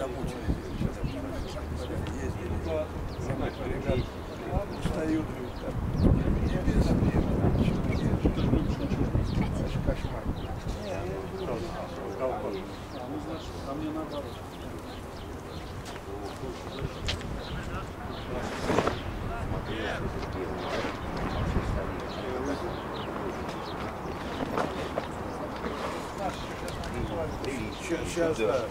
замучились. Ездили, ребята устают, кошмар. А мне наоборот. Сейчас, да.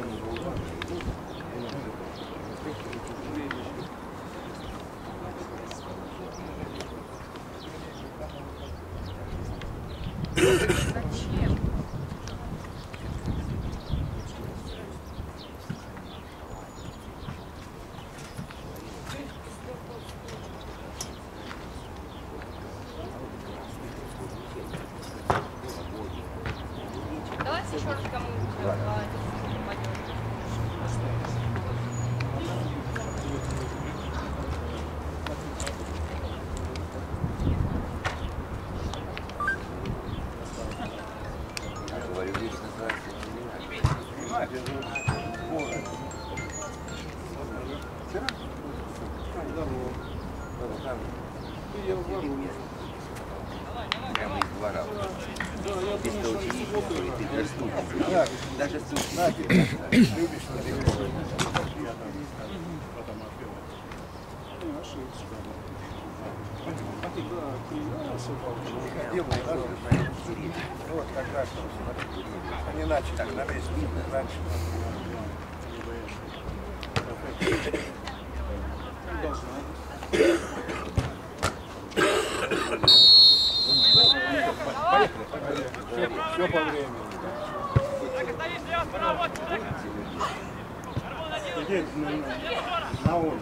Давайте еще раз кому-нибудь. Прямо из двора. Без толчи, ты студент. Даже студент. Любишь вот как раз они начали на весь мир раньше. Все по времени. Иди на ум.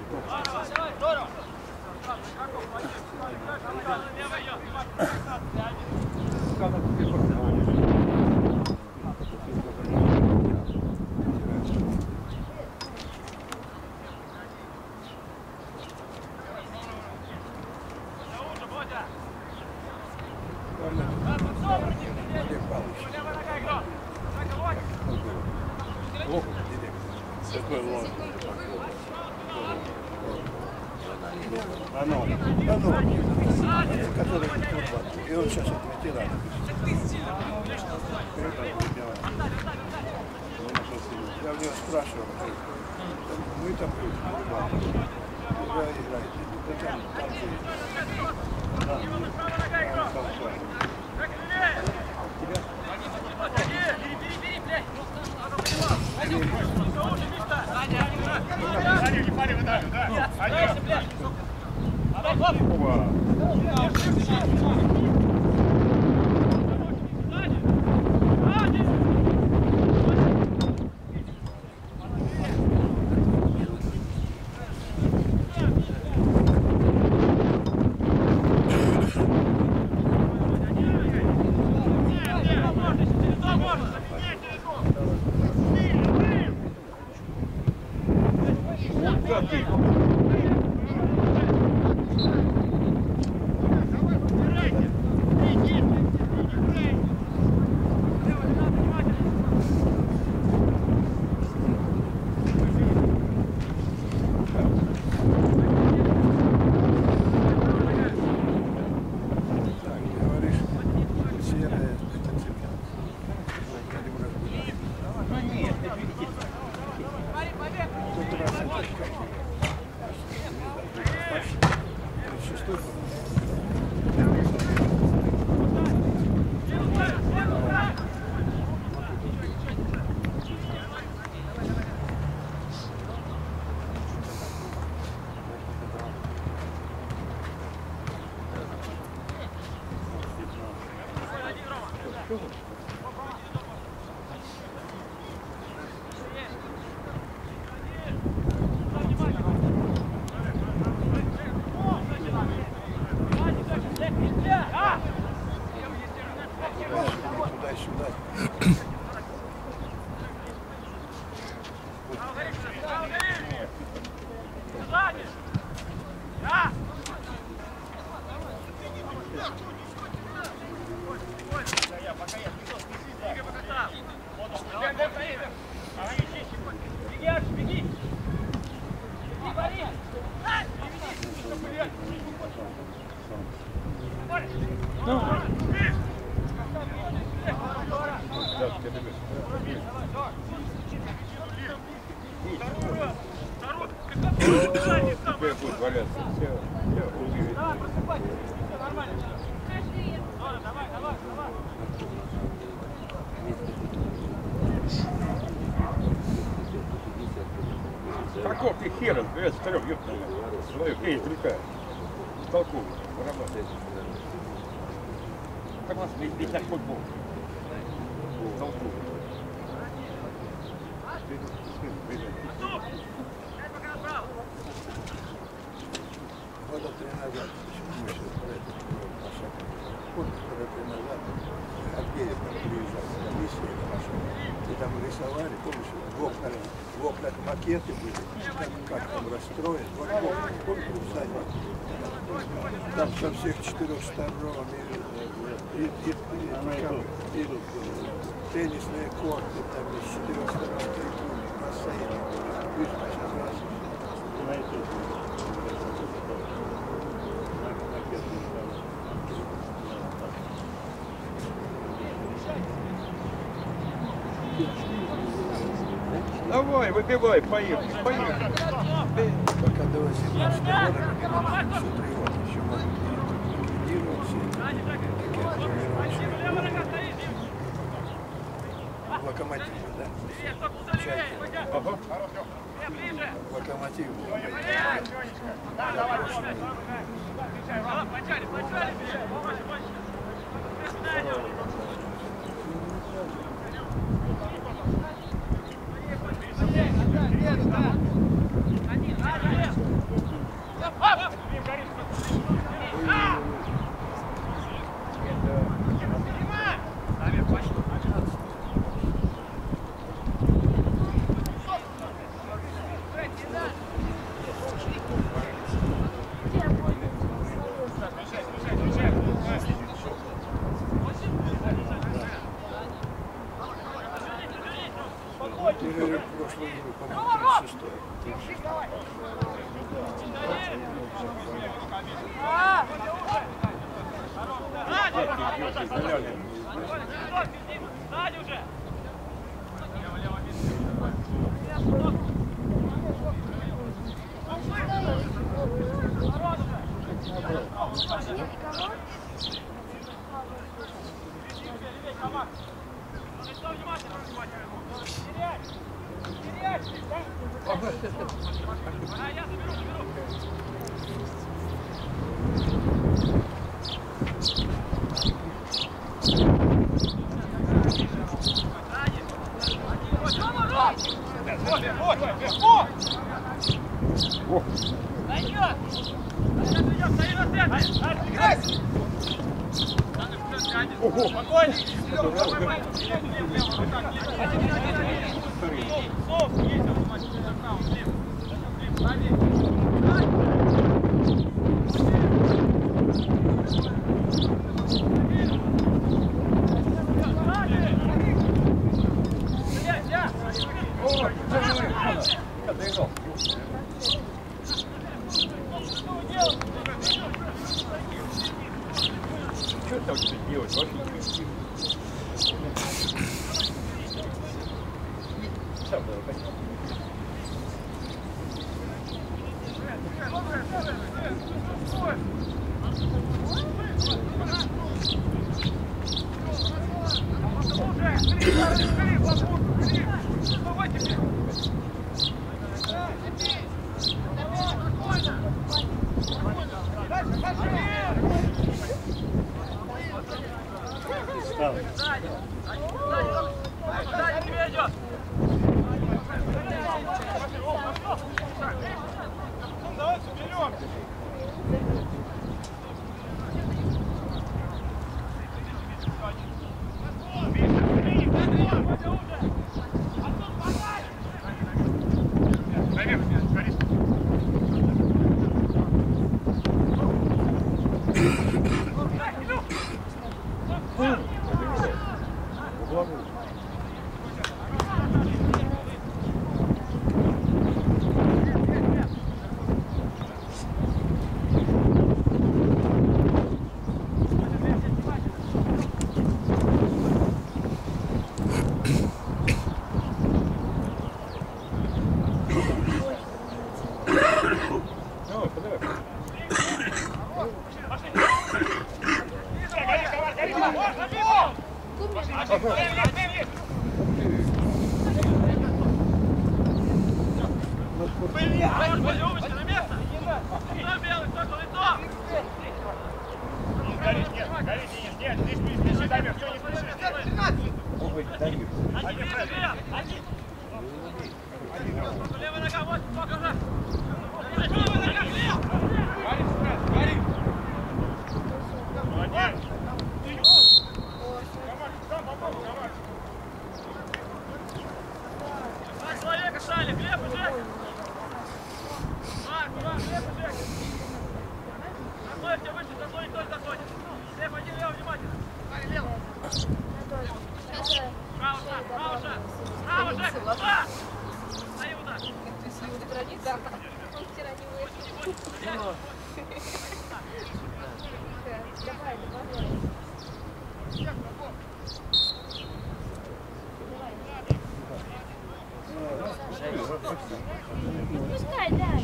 И он сейчас от ветерана. Я у него спрашивал, мы там играете, там же. Теперь будет валяться. Все убили. Да, просыпайся. Все нормально. Давай. Каков ты хером, блядь, старёк, ёпта. Свою, эй, издалека. Толковый, поработает. Как у нас ведь так футбол. Толковый. Года 3 назад, почему мы сейчас про это говорим, Маша, года 3 назад, от Геева приезжала комиссия наша, и там рисовали, помнишь, в окнах макеты были, как там расстроен, вот в окнах, помнишь, в саде, там со всех 4 сторон, и теннисные корты, там с 4 сторон, бассейны, видишь, сейчас раз. Давай, выбивай, поехали. Пока до 18 года, все 3 года, еще могут ликвидировать все тренировочные. Локомотив, да? Чайки. Ага. Локомотив. Перерыв в прошлую игру, по-моему, 36-й. Что там теперь делать? Вообще не красиво. Сам давай, пойдем. Пускай, дай.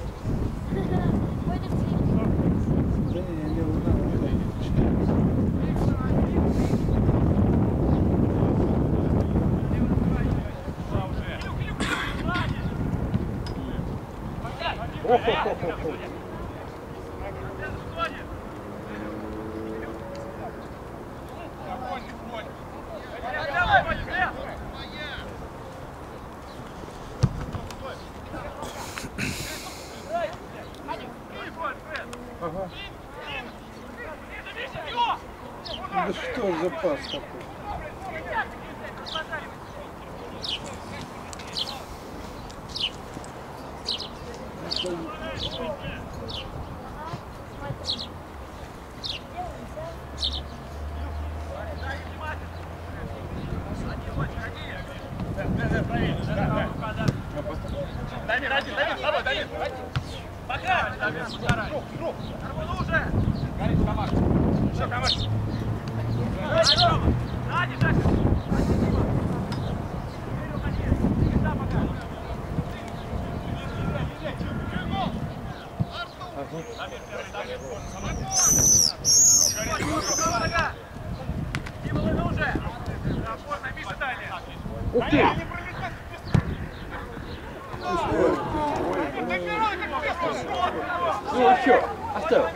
Ага. Да что за пас такой? Ух ты! Ну а что? Оставил.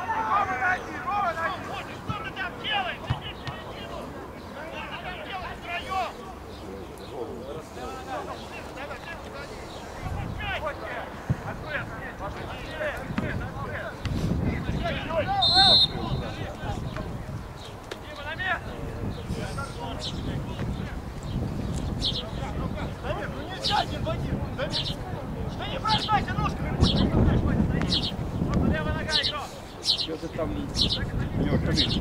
Что-то там у него колись.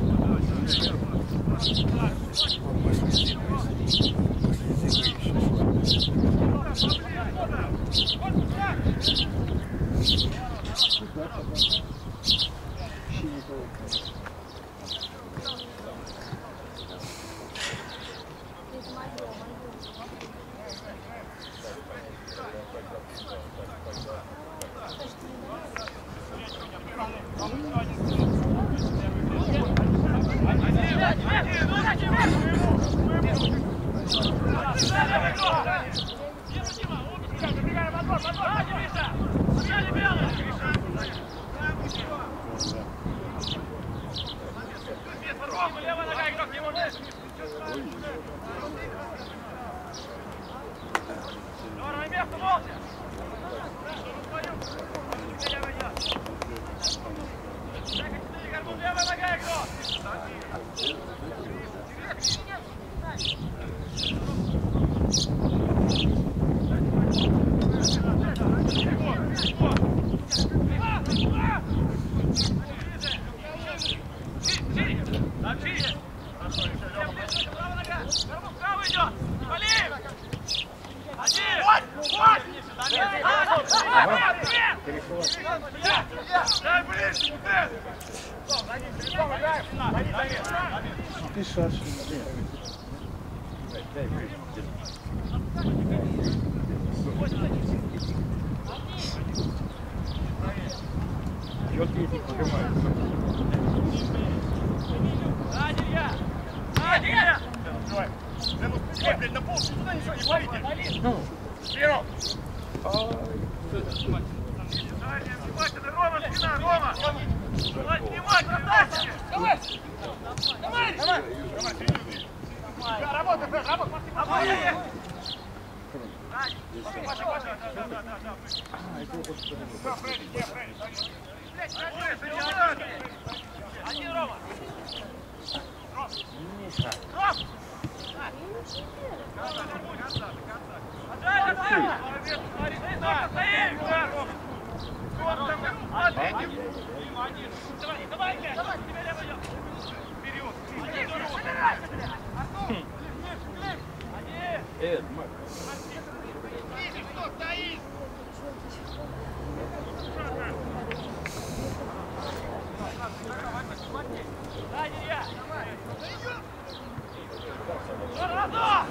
Ты шарши. Чё ты не понимаешь? Давай. На пол, туда ничего не парите. Ну, Вперед! Рома, спина, Рома! Снимай, красавчик! Давай! Давай! Давай! Работай, Фред, работай! Давай! Один, Рома! Ром! Давай, тебе лево идем! Вперед! Кто стоит? Сзади я! Разок!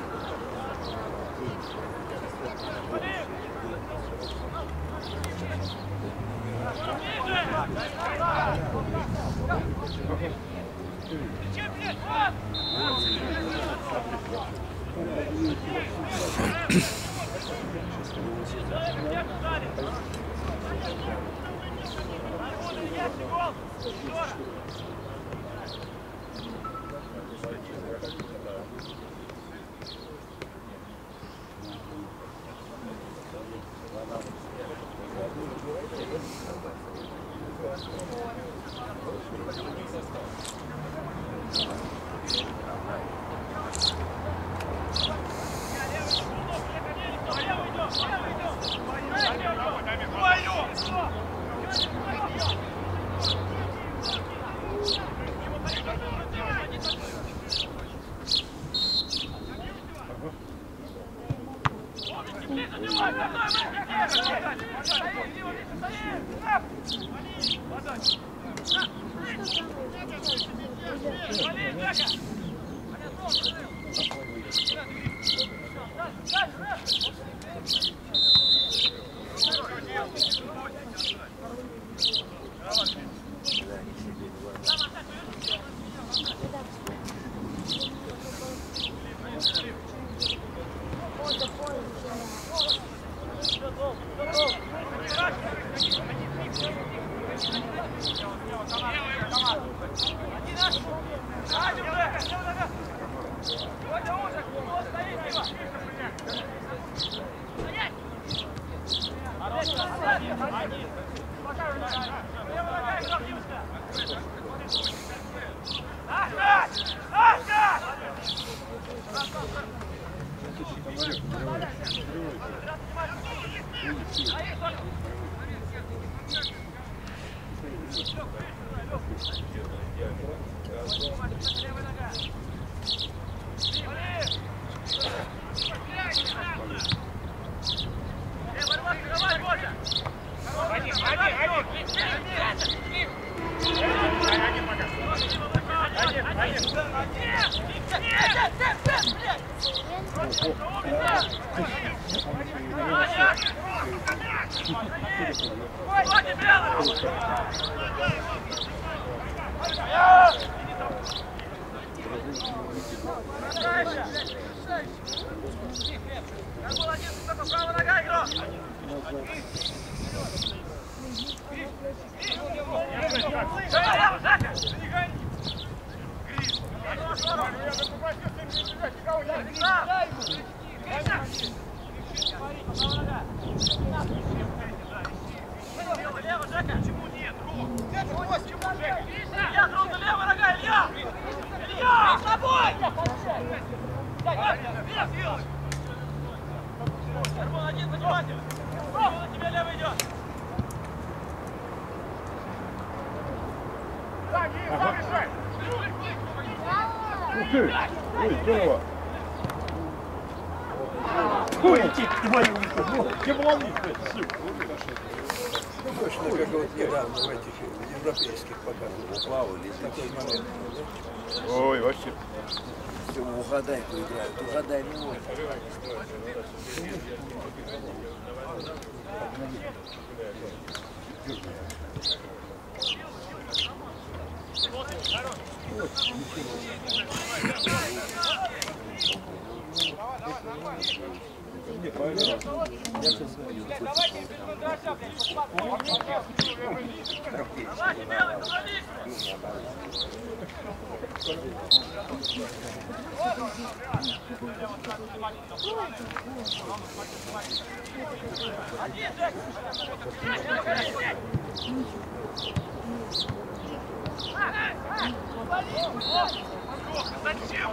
Точно, как вот недавно в этих европейских показывали. Плаву лежит. Такой момент. Ой, вообще. Все, угадайку играют. Угадай мелодию. Не, правильно. Я сейчас Давайте без мандража, блядь, давайте, белый, завались! Один, Джек! Зачем?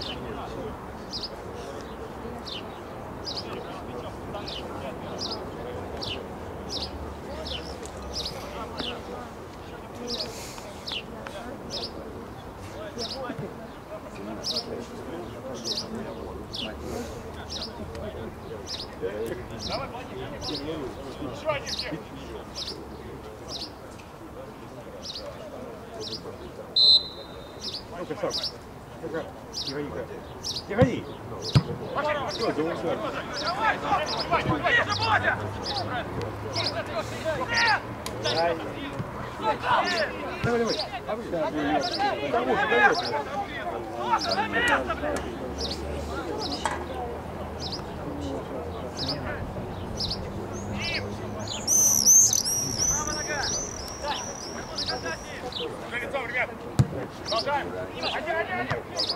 Давай, еще один всех. Ну, красавчик. Тихо. Тихо. Что за удар? Ближе, Бодя! Давай. Лицом, ребят! Продолжаем! Один!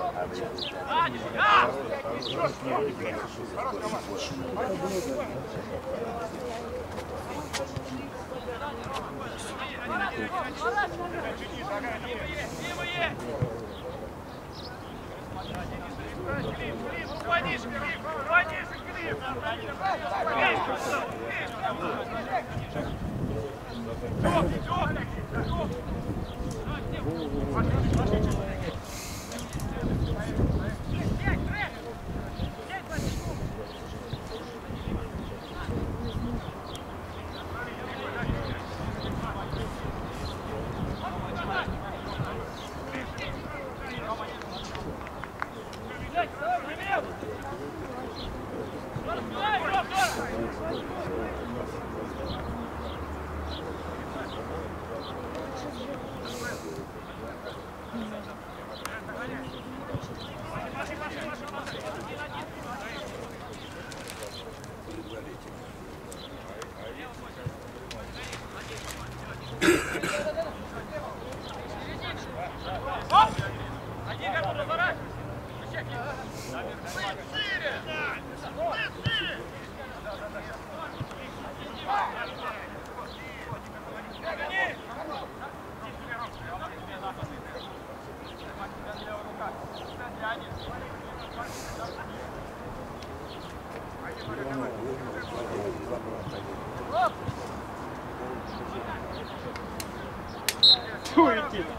Чуете?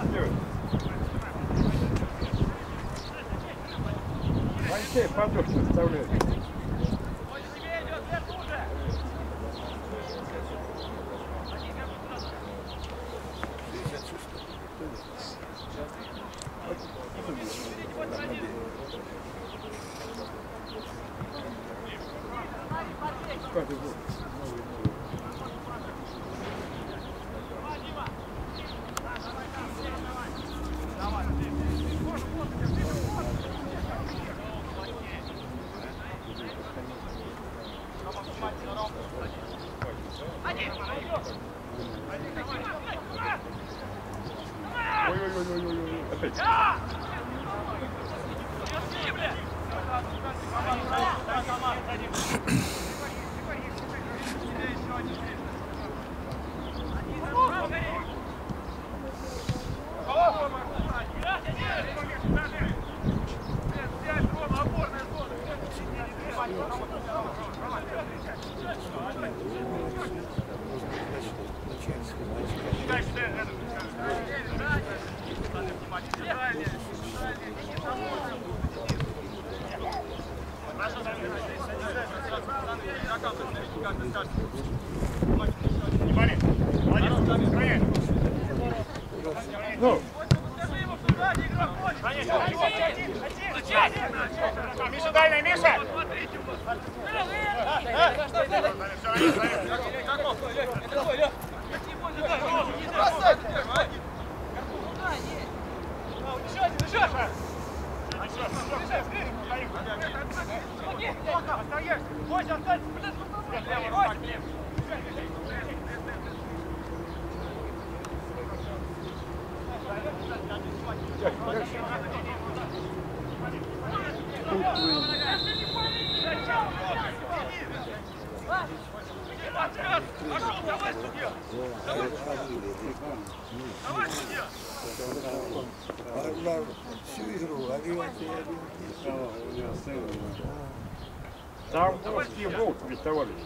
Ваньке подушку вставляет. Ну! Миша, дальний, Миша! Остаешь! Бойся, останься! Всю игру, один. Там такие волки без товарищей.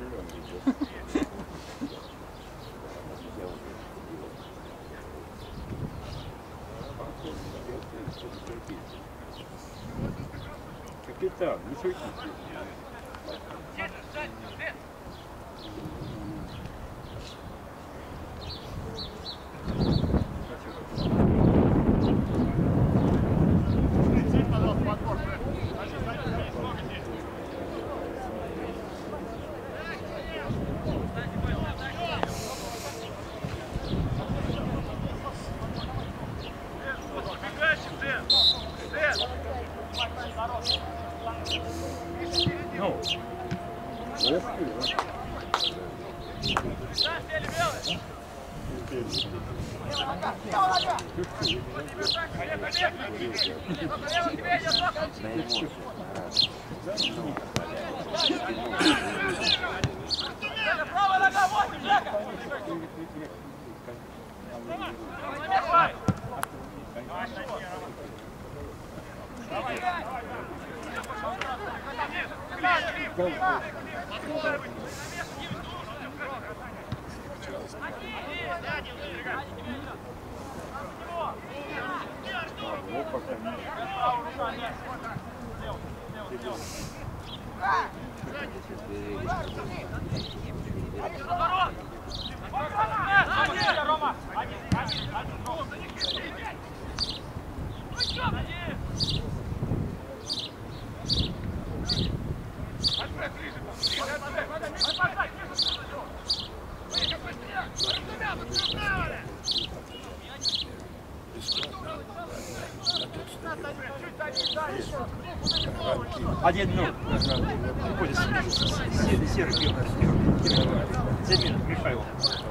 Капитан, не суетитесь. Один, ну, серый пьет. Замин, Михаил.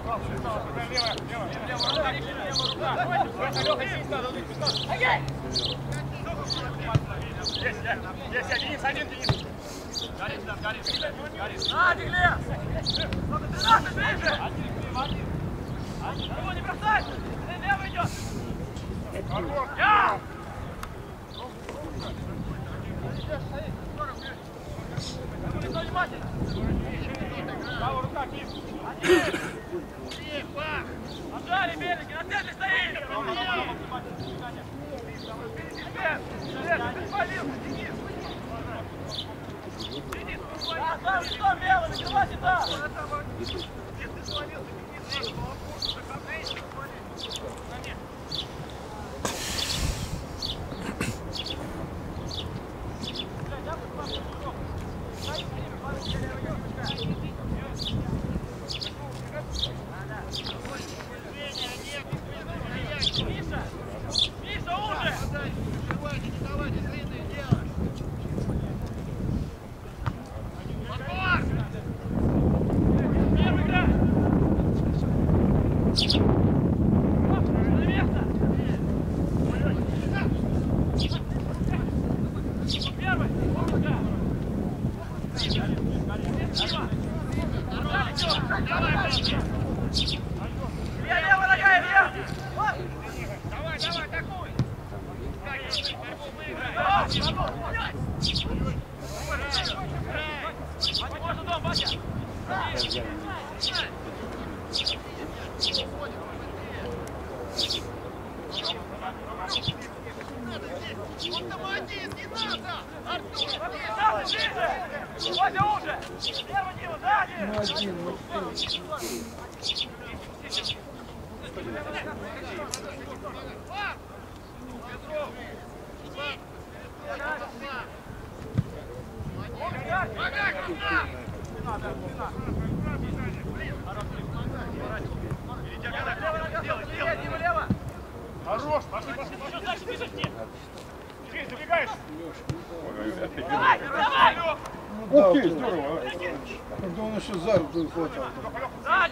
Есть, один, Денис. Горит, горит. На, Дегле! Ну-ка, 13, ближе! Его не бросай! Лево идет! Я! Правая рука, Киев! Отжали, береги, на центре стоит! Там что, лево, закрывайте там! Миша, уже! Не давайте длинные делать! Первый игра! На место! Первый! Илья, левая нога, Илья! Давай, атакуй! Можно дом, Батя! Он там один, не надо! Артур, Саша, ближе! Батя, уже! Лево, Дима, сзади! Хорош, пошли, еще дальше, бежите! Ты забегаешь! Ух ты, здорово! Когда он еще за руку хватал. Сзади!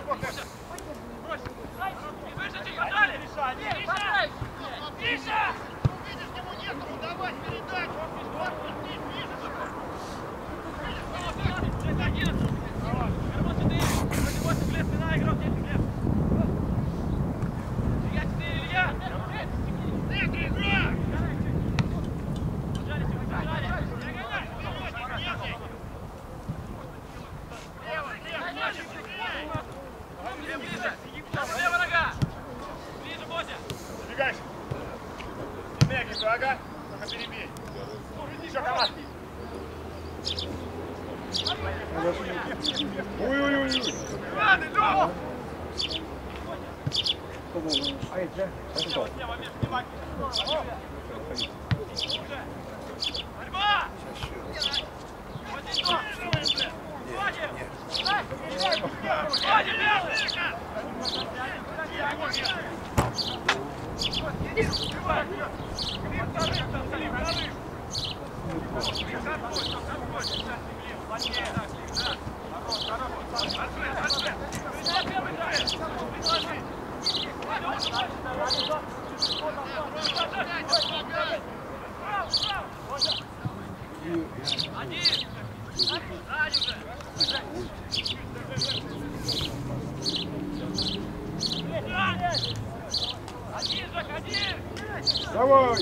Выше, тихо, дали! Миша! Миша! Видишь, ему некому давать передачу! Это 11! Вернуть 4! 8 влез, спина, игрок 10 влез! Илья 4, Илья! Центр, игра! Поджали, поджали! Ближе! Левая нога! Ближе, Мотя! Убегайся! Мягенько, ага, только перебей. Еще команд. Ой-ой-ой! Ладно, Лёва! Борьба! Давай!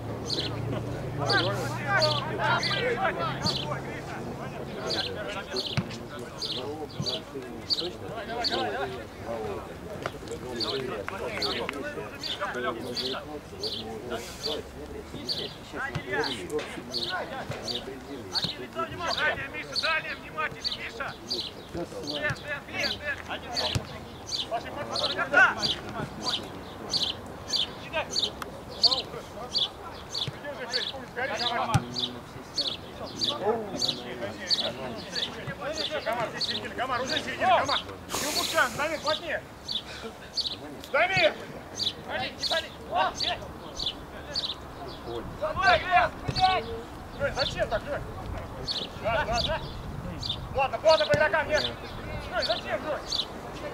Дальняя, Миша, дальняя, внимательней, Миша! Вверх! Когда? Комар, уже середина, комар! Не упускай, Дамир, плотнее! Дамир! Жень, зачем так, Жень? Да. Ладно, плотно по игрокам, нет! Жень, зачем, Жень?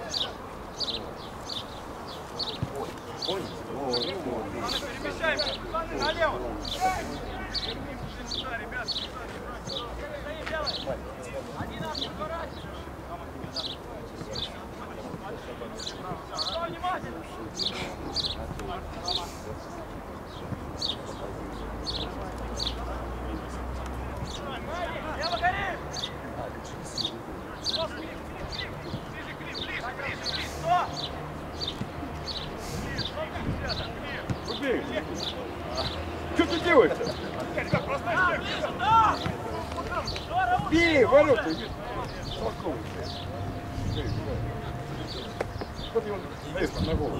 Перемещаемся налево! Ребят, один раз разворачивай! Внимательно! Лево гори! Ближе, стоп! Убей! Что ты делаешь-то? Бей, ворота! Толковый. Что ты его даешь на голову?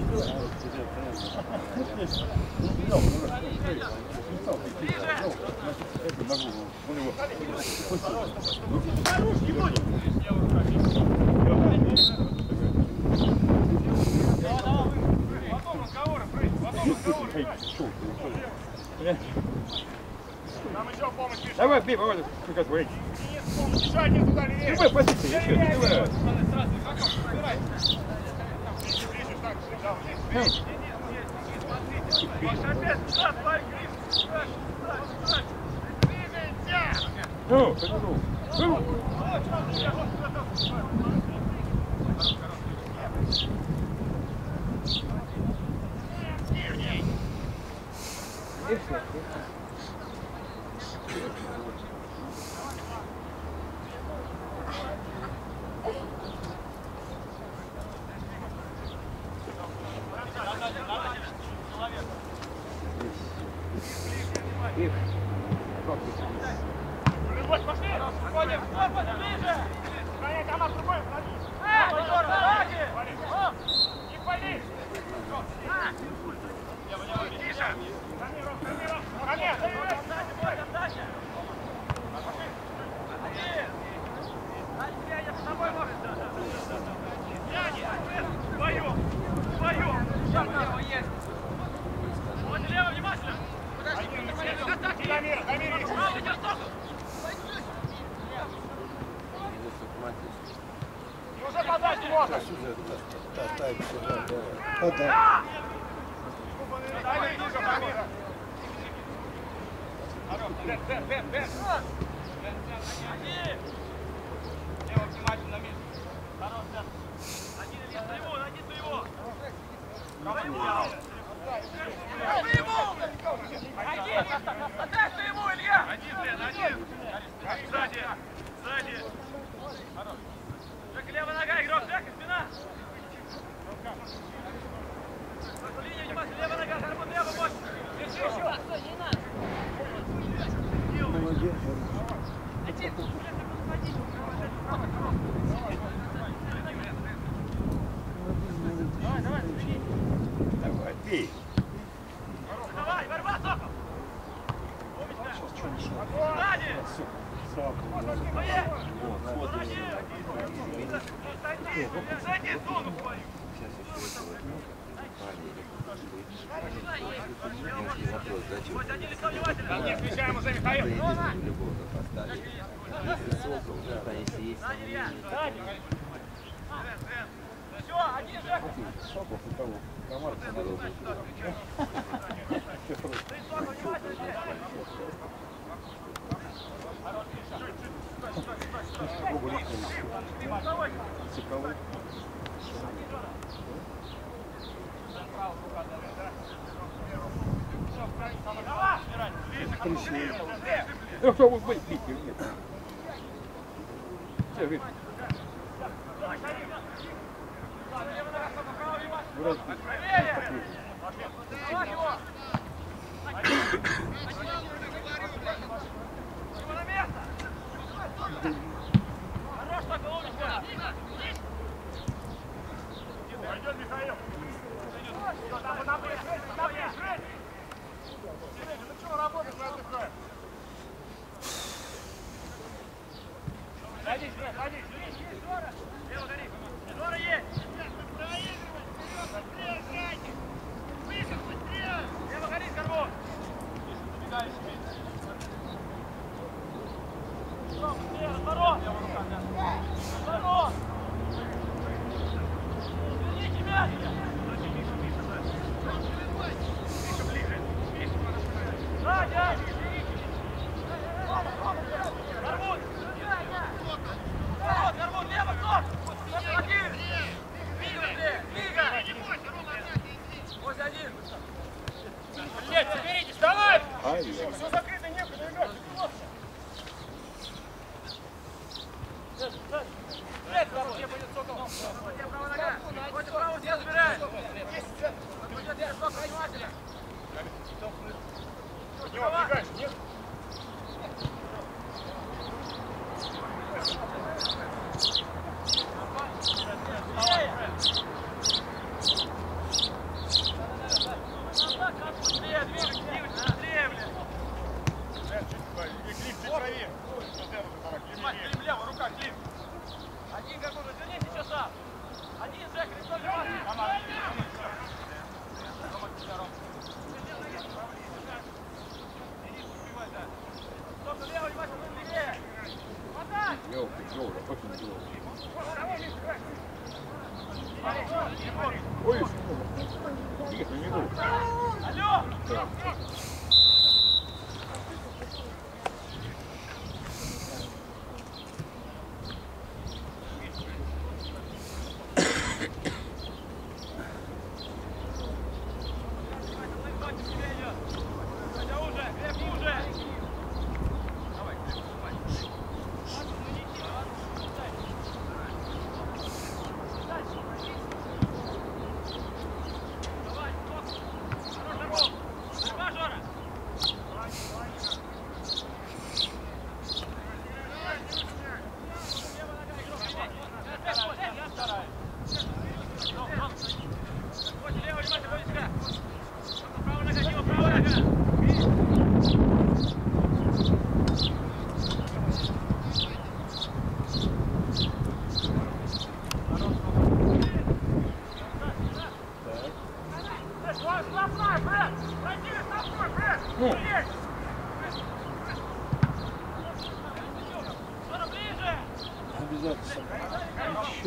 Давай, бей, Володя, как твой. Еще один туда левее. Давай, позиция, еще, не давай. Ну, Пошли! Уходим! Ближе! можно. Сейчас уже оставится, да. Дай мне ниже, Амира. Дэн. Лево внимательно, Миш. Хорош, Дэн. Один своего. Отдай своему, Илья! Один. Сзади. Хорош. Жека, левая нога, игрок, Жека, спина. Линия, внимательно, левая нога, Гармон, левый, мощь. Еще. Молодец. Давай, бей. Давай, борьба, Сокол! Сзади! Зайди в зону свою! Не включаем уже, Михаил! Все, один шаг! Ну что вы будете или нет? Все, видно. Его на место! Хорош, так, умничка! Пойдет, Михаил! Там есть! Ну что работаешь, мы отдыхаем? Садись! Лево гори! Жора есть! Лево гори, Горбун! Разворот! Разворот! Верните мяч! Сзади! Горбун, лево, стоп! Один! Мига! Вот один! Блять, соберитесь, давай! Все закрыто, некуда играть! Где будет Сокол? Где правая нога? Вот и правую все забирает! Пойдет я, Сокол, внимательно! Не убегаешь, нет? Один какой-то, вернись еще сам. Один, Жек, лицо внимательно. Только лево, внимательно, левее. Подай! Ёлки, очень дело. Ой, тихо, не буду. Алло!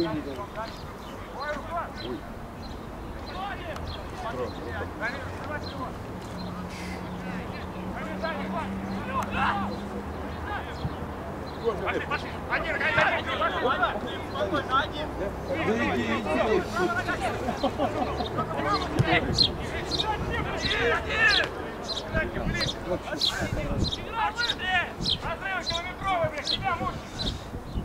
не дали. Пошли, один, спокойно, один. Разрыв километровый, блядь, тебя мучить.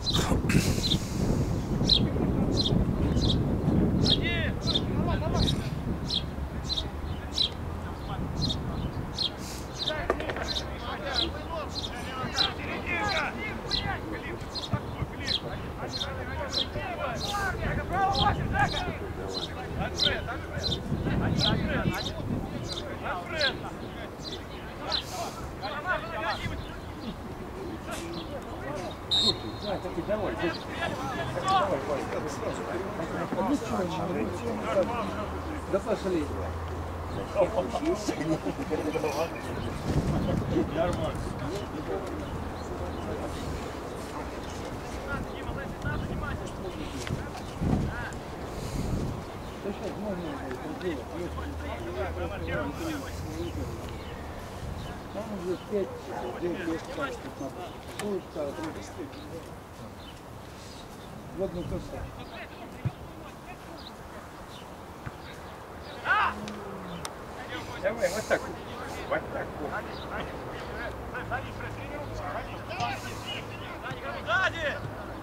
Да пошли. Нормально. Там уже 5 лет в одну косу. Давай, вот так. Вот так. Сзади!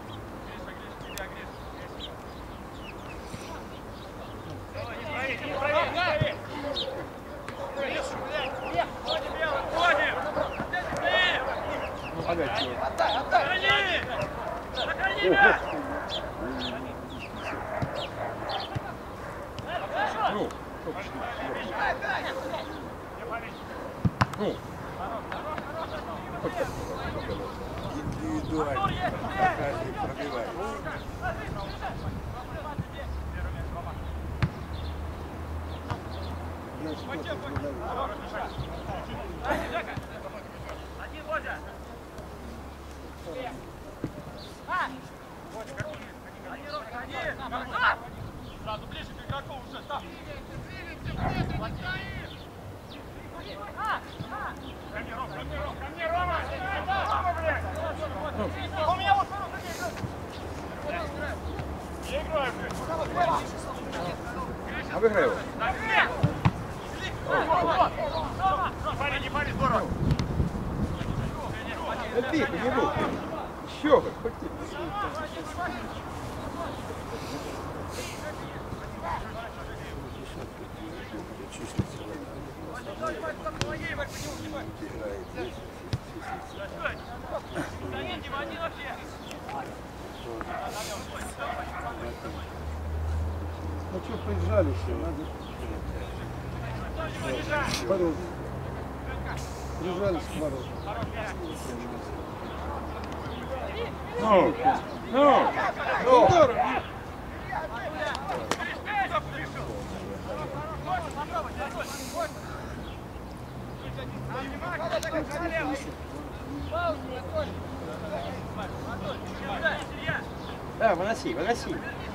Сохрани мяч! Ну, ну. Индивидуально. Каждый пробивает. Один, Водя! Сразу ближе к игроку уже, стоп! Ко мне, Рома! Рома, блядь! У меня вот, я играю, блядь! Обыграй его. Парень, не парень, здорово! Да тихо, не рух. Еще как, хоть ты. Ну что, прижали все, надо. Ворот. Прижались к воротам. Ну, здорово. Да, выноси, выноси.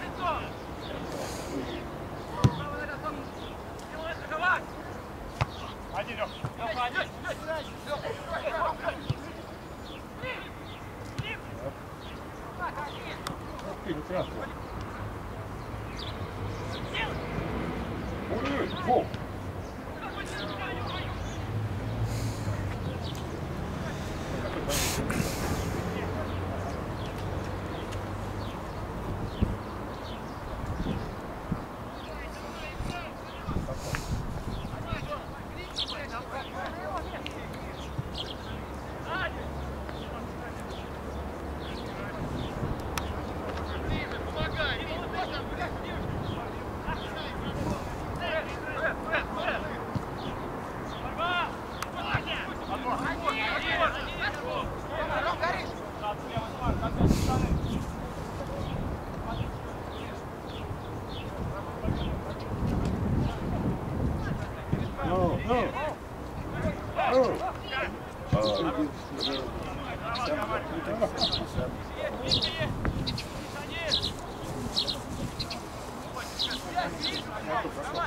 Один, Лёх. Во.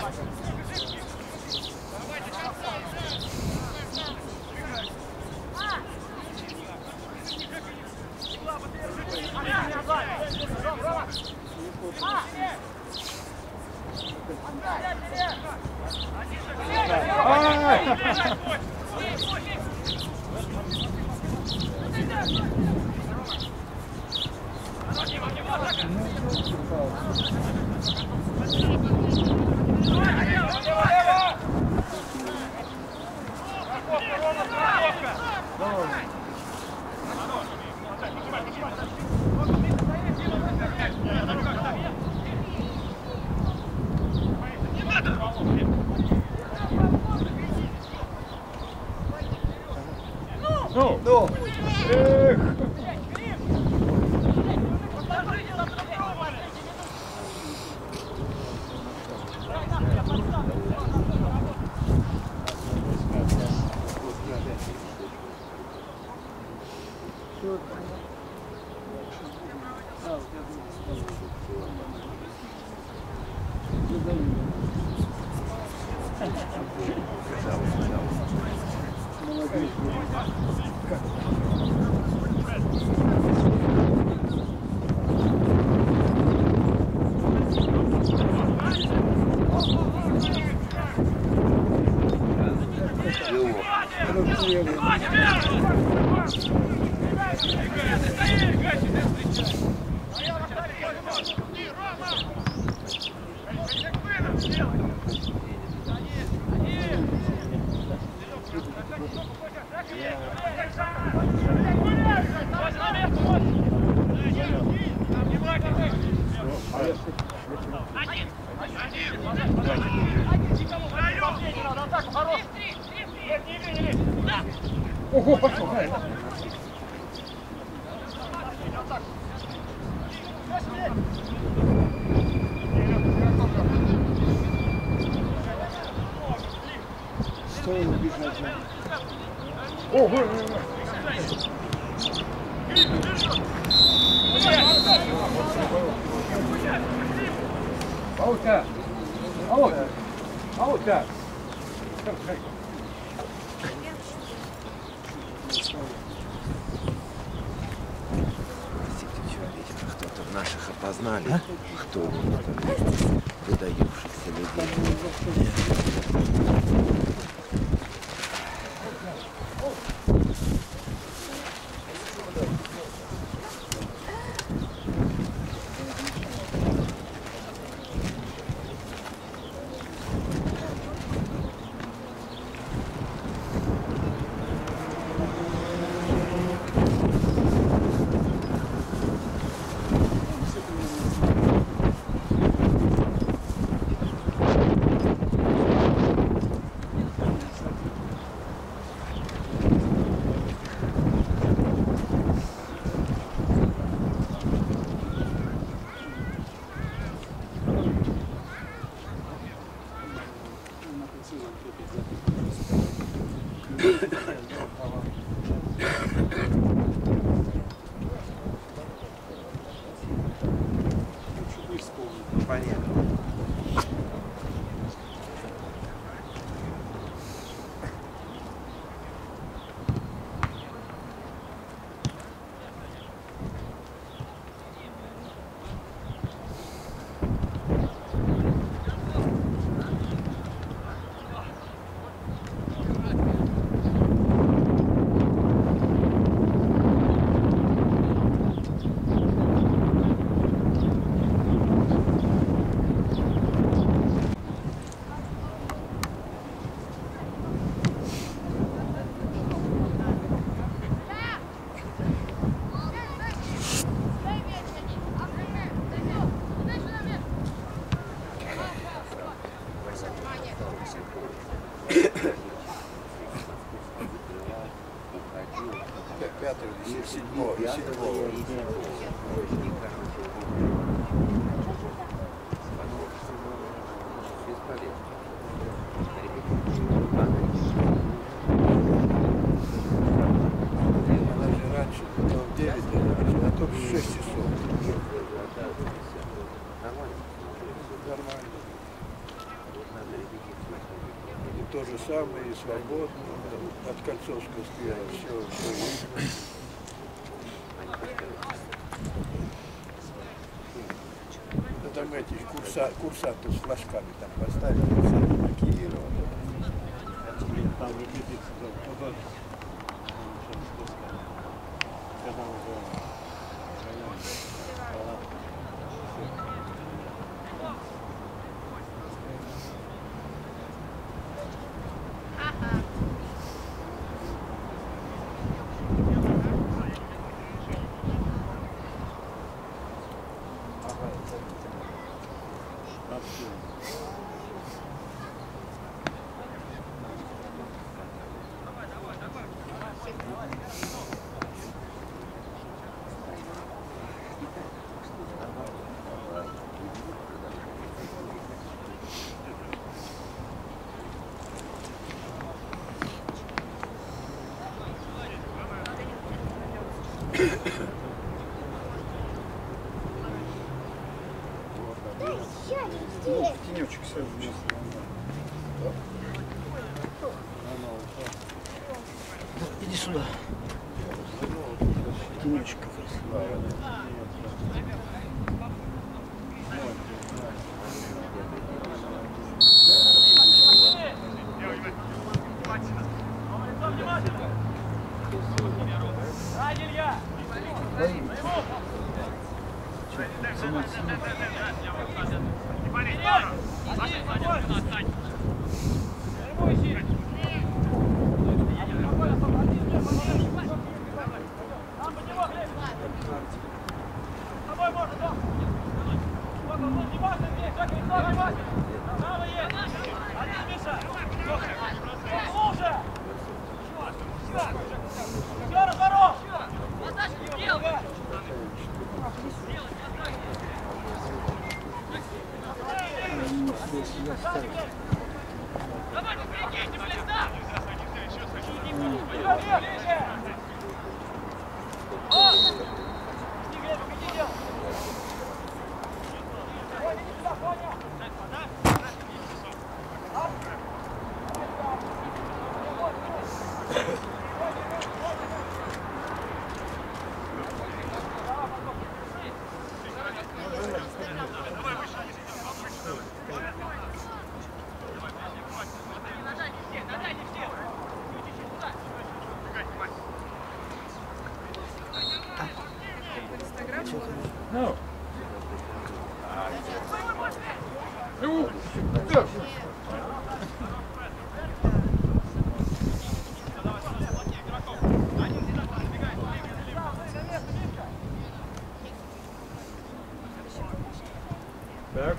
Ну! Эх! Ого, пошел, правильно. Стоит убежать. Ого! Аута! Аута! Аута! Кто-то наших опознали, а? Кто выдающихся людей. И то же самое, и свободно, от Кольцовской сквера все видно. Ну, там эти курсанты с флажками там поставили, все блокировано. Там выглядит туда. Когда уже Тенечек сразу вниз. Иди сюда. Тенечек как раз. No. Go. Так.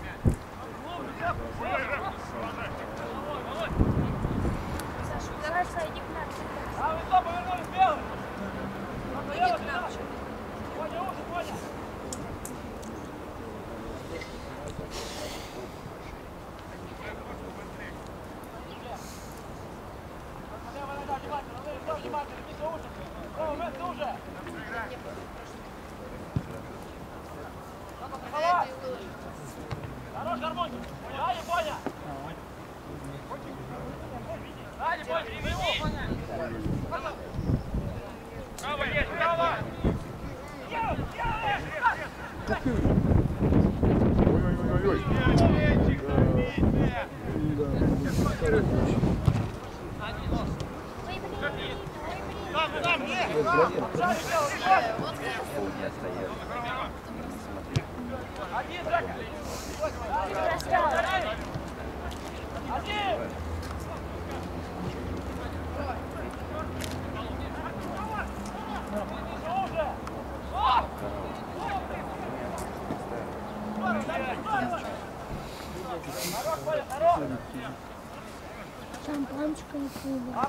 Шампанское пиво.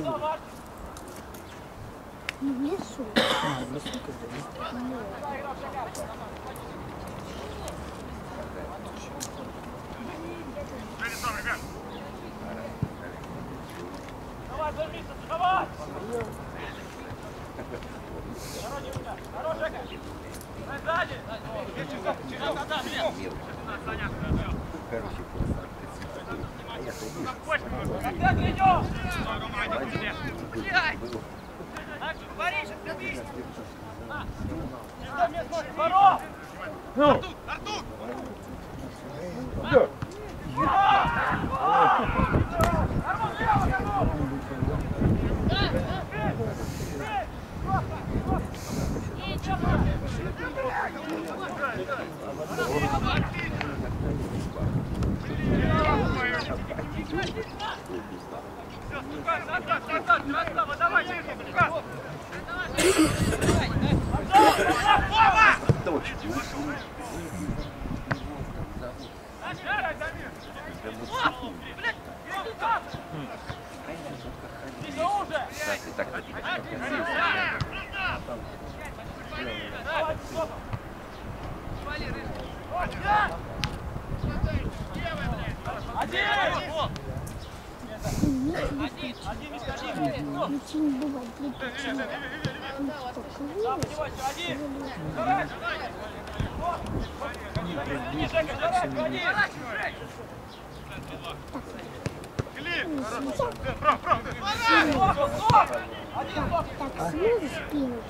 В лесу. В лесу когда? Давай, займись, давай! Хорош, Жека! Сзади! Да, Саня! Когда ты идешь? Борис, отберись! Что мне смотрит? Воров! Ну! Артур! Да! Очень бывает. Так сможешь кинуть?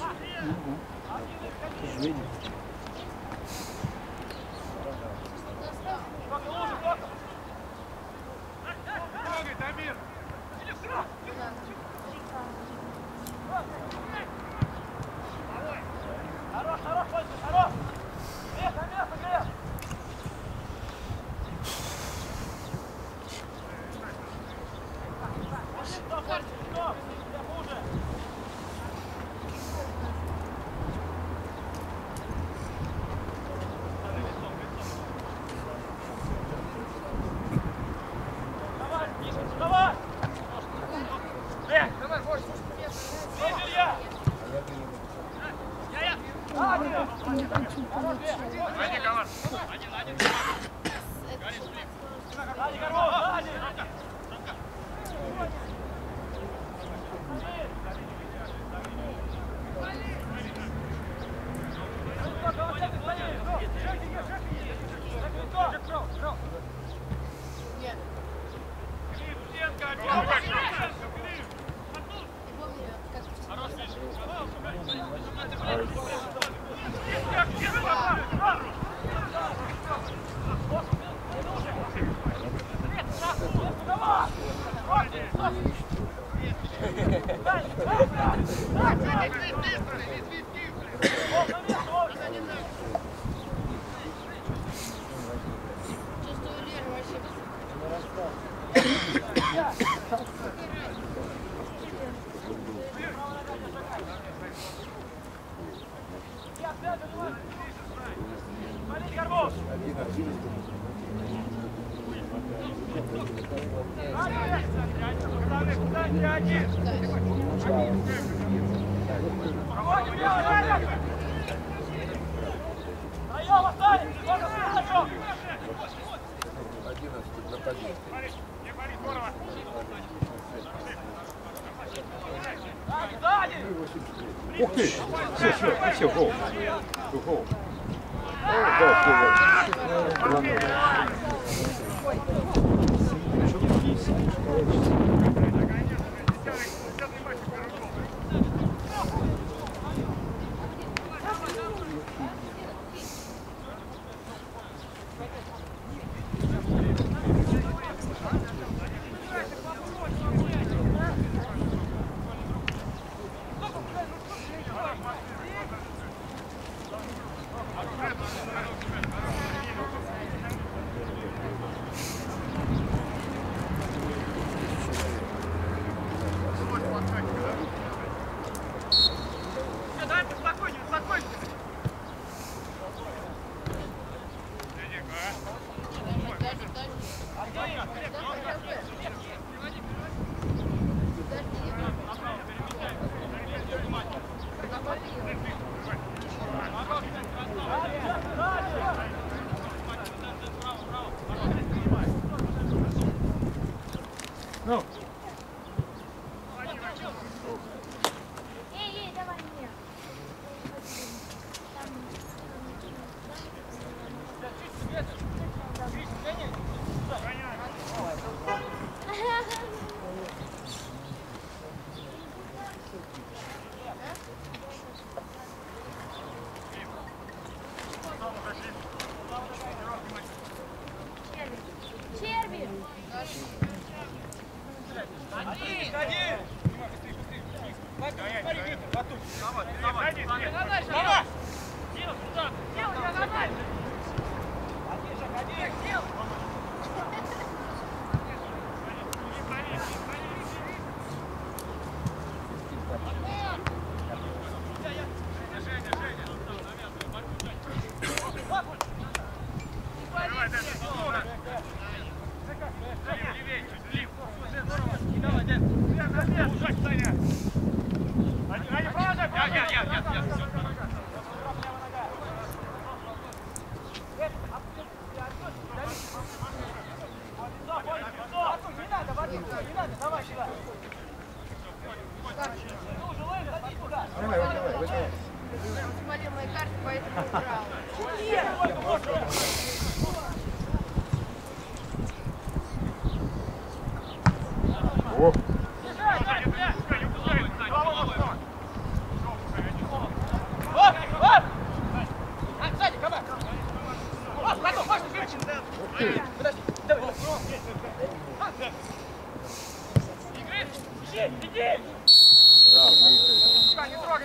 Ух ты! Все, гол. Гол. Ну. Эй, давай мне. Смотрел мои карты, поэтому играл. О! Да, не играй.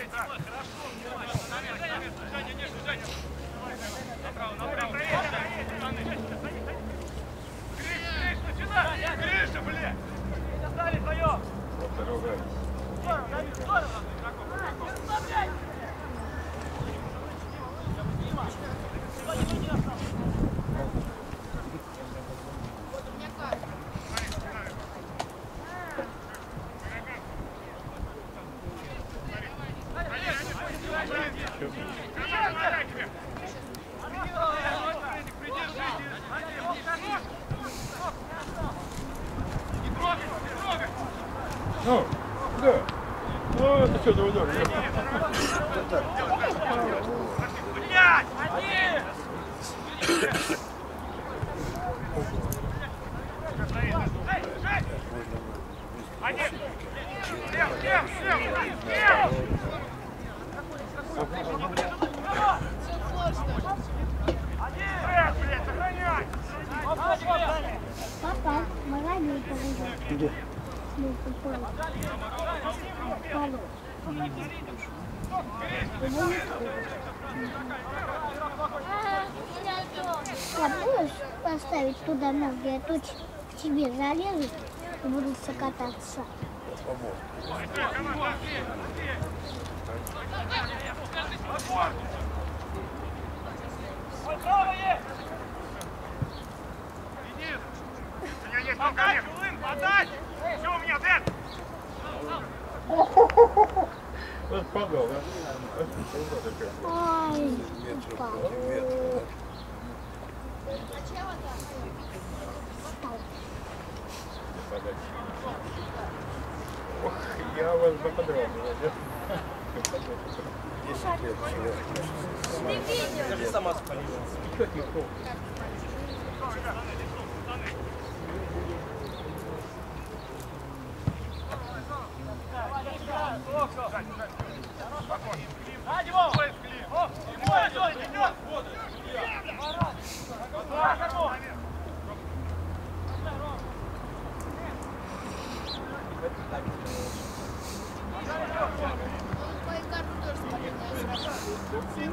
Гриша, блин! Остались вдвоем! Вот дорога. Ну, да. Ну, это что за удар? Блядь! Один! Папа, молодец, Где? Можешь поставить туда ноги, а то к тебе залезут и будут все кататься. Подать, Улын, подать! Все у меня, Дэн! Вот падал, да? Ай, упал. Ох, я вас бы подрал. 10 лет человек. Даже сама спалила. Тихо. Мои карты тоже смотрел.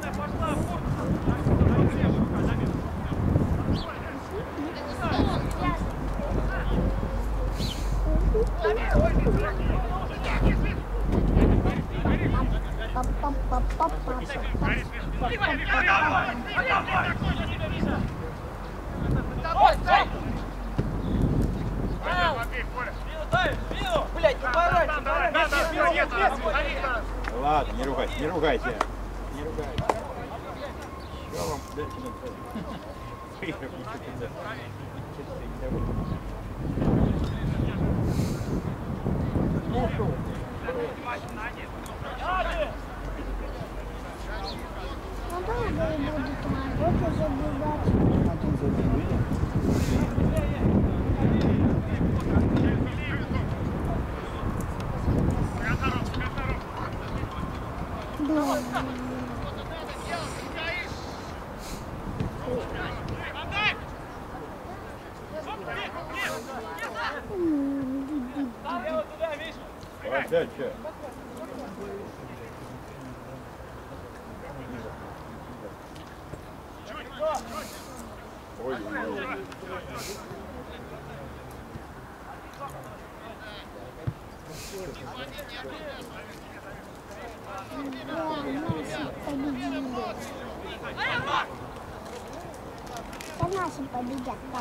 Блядь, ну Ладно, не ругайся, не ругайся. Не ругайся. Что вам дайте на то? Я ничего не дам. Ну что? Ну долго и будут мороки забегать. Один забил. Да. Опять что? Ой-ой-ой. Это наши победят. Так.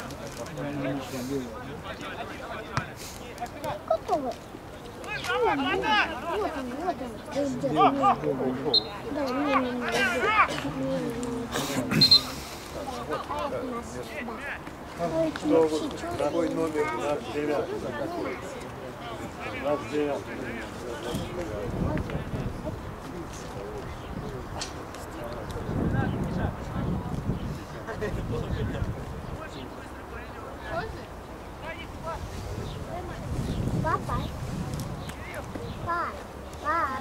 Готовы. Вот он. Да, Какой номер? 29. 29. Папа. Папа.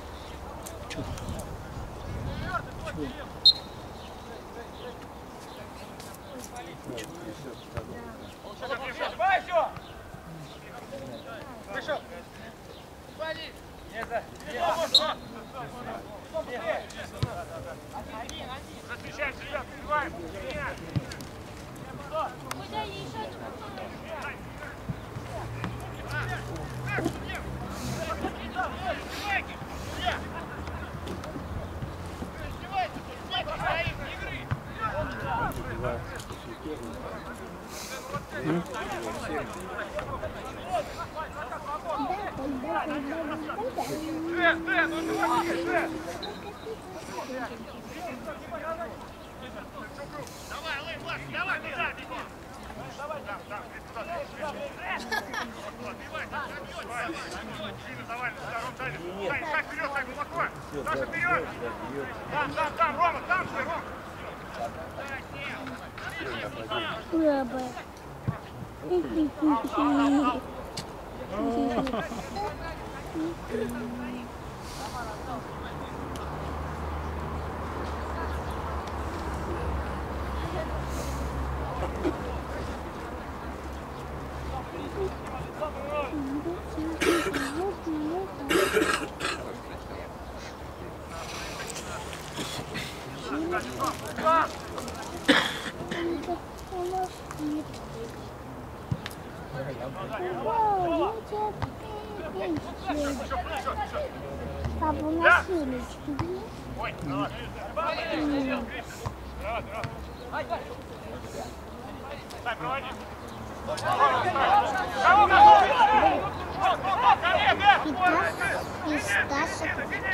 Давай, все! Вышел! Размещаемся, ребят, убиваем! Там, Рома, там, Рома! Папа, на силочку. Ой, давай. Дай, проводи. И Стасик.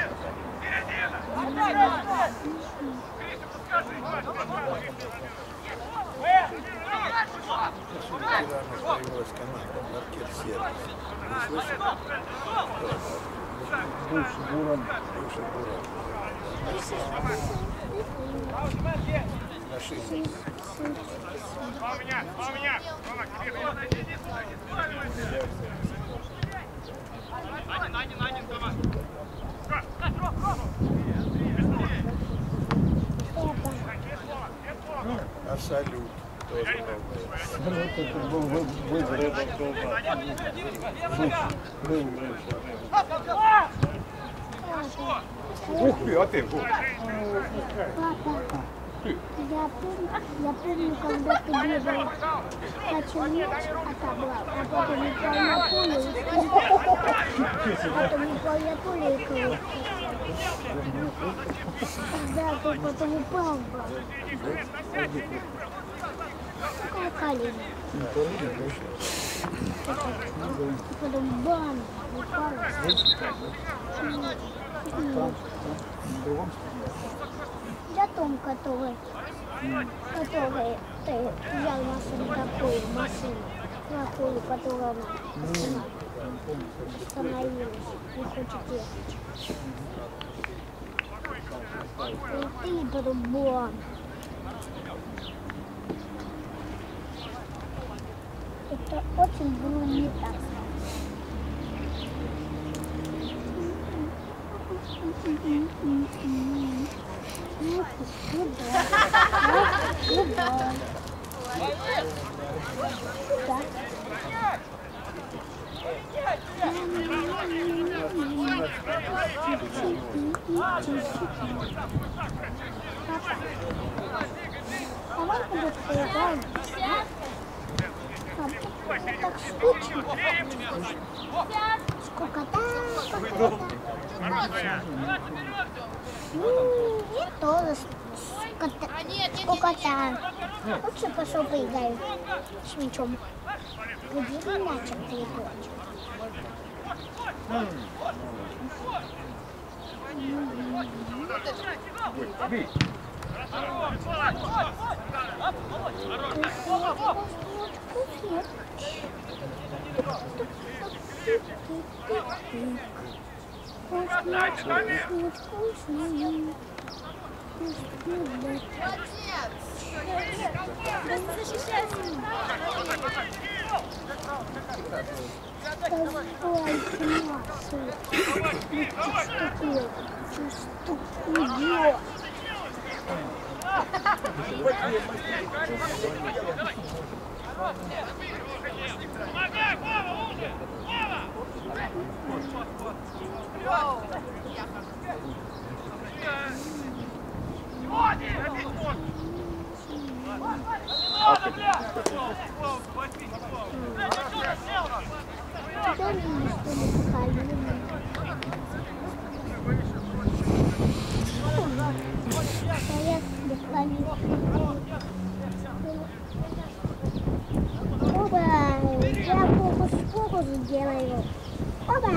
Появилась команда «Маркет Сервис». Вы слышали? Бывший Буран. Бывший Буран. На шире. У меня. Рома, тебе. Один, Тома. А салют тоже новый. Это был выбор этого клуба. Был раньше. Ух ты, а ты, ух. Папа, я помню, когда ты бегал, хотел мяч отобрал, а потом упал на поле и крыл. Когда ты потом упал, какая колени? Потом бам, упал. Я том, который ты взял машину, такую машину, плохую, которая она остановилась, не хочет ехать. И ты потом бам. Это очень было не так. поиграем. Так скучно. Скукота, скукота. Я тоже скукота. Лучше пошел поиграю с мячом. Где мячик поиграть? Оба! Я фокус сделаю. Оба!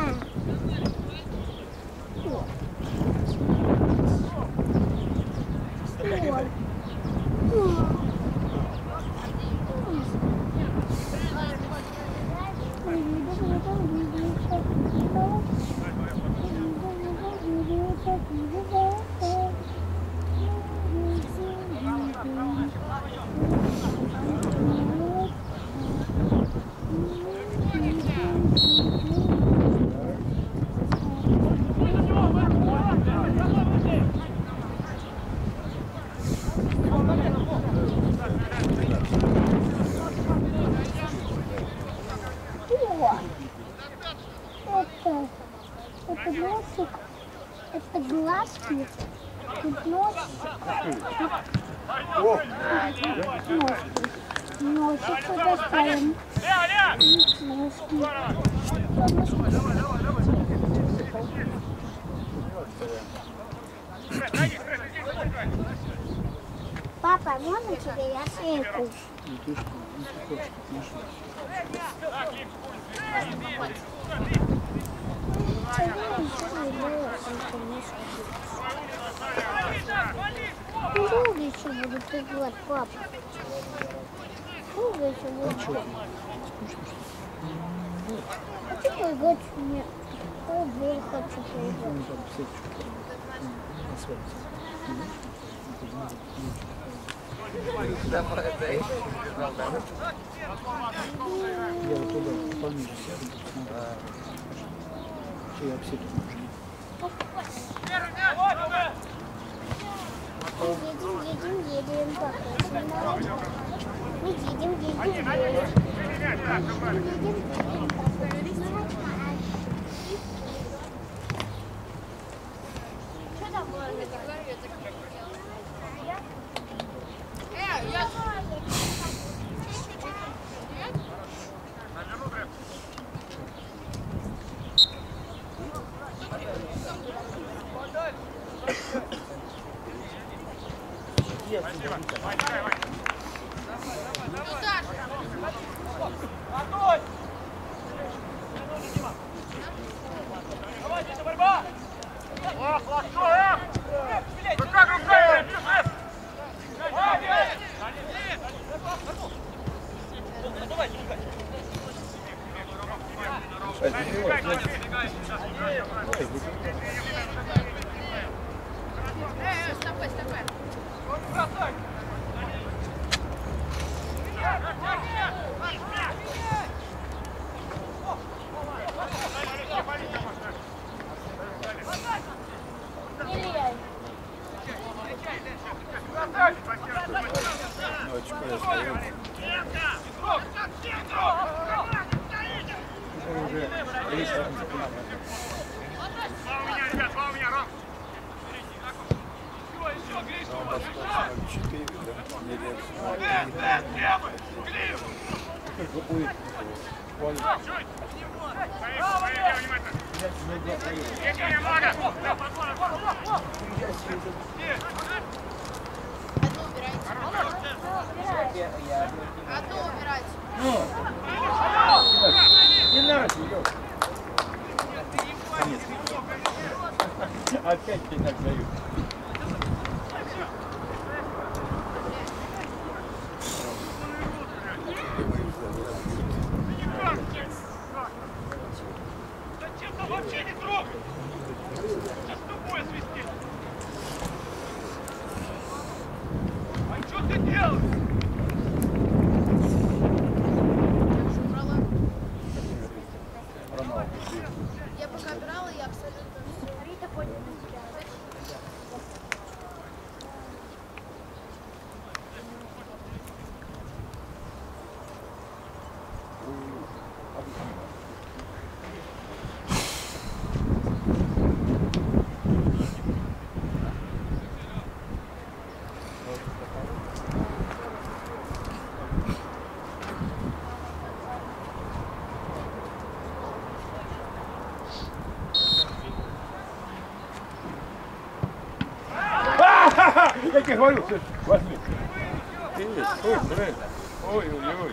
Это носик, это глазки, тут носик, носик туда ставим, носки. Папа, можно тебе я шейку? Долго еще будут играть, папа. Долго еще будут играть. Хочу поиграть мне. Я хочу поиграть. Я вот туда пониже сяду. И обсеки нужны. Едем, похоже. Мы едем. Что там было на декларе? Я... 4, да? Или Только будет. Одну убирайте. Одну убирайте. Не надо, ёп. Конец. Опять тебе так дают. Зачем-то вообще не трогай! Сейчас тупое свистит! А что ты делаешь? Убрала. Я пока убирала, я абсолютно все. Рита поняла. Я тебе говорю, слушай, возьми. Ой, блин. Ой-ой-ой.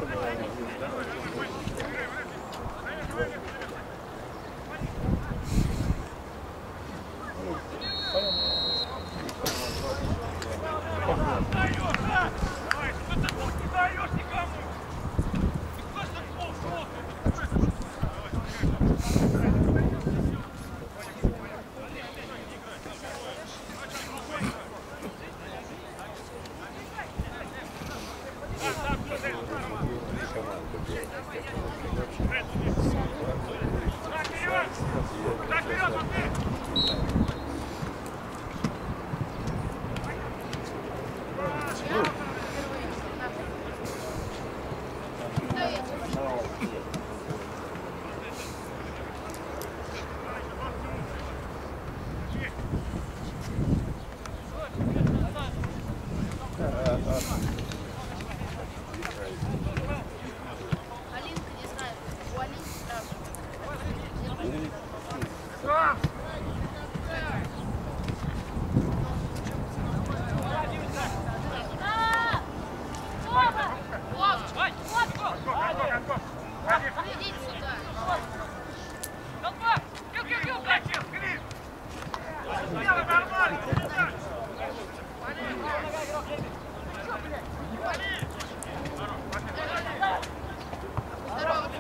Алинка, не знаю. У Алинки спрашиваю. Идите сюда. Здорово,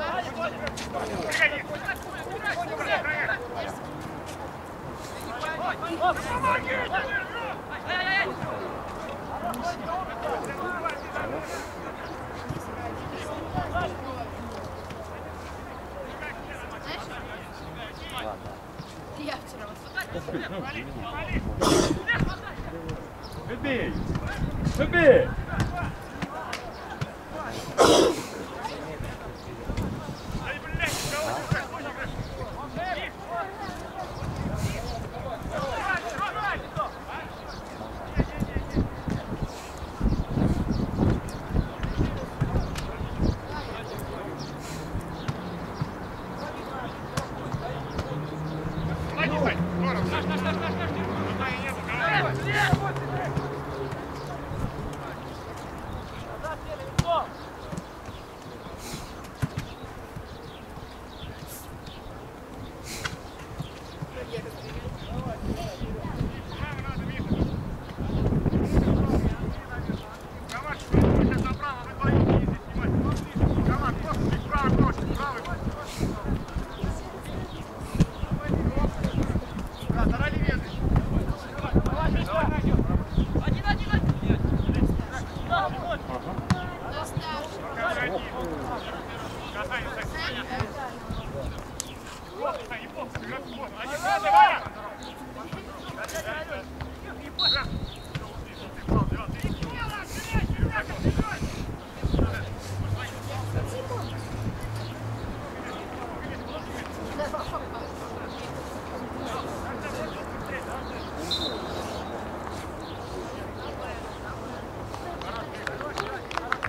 я вчера Забей! Забей!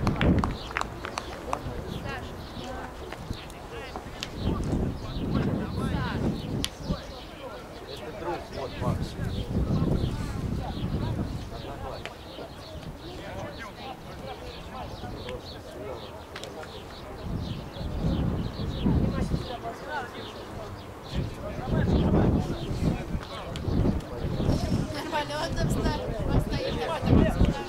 друг, вот Макс. Нормально, он там стоит, нормально.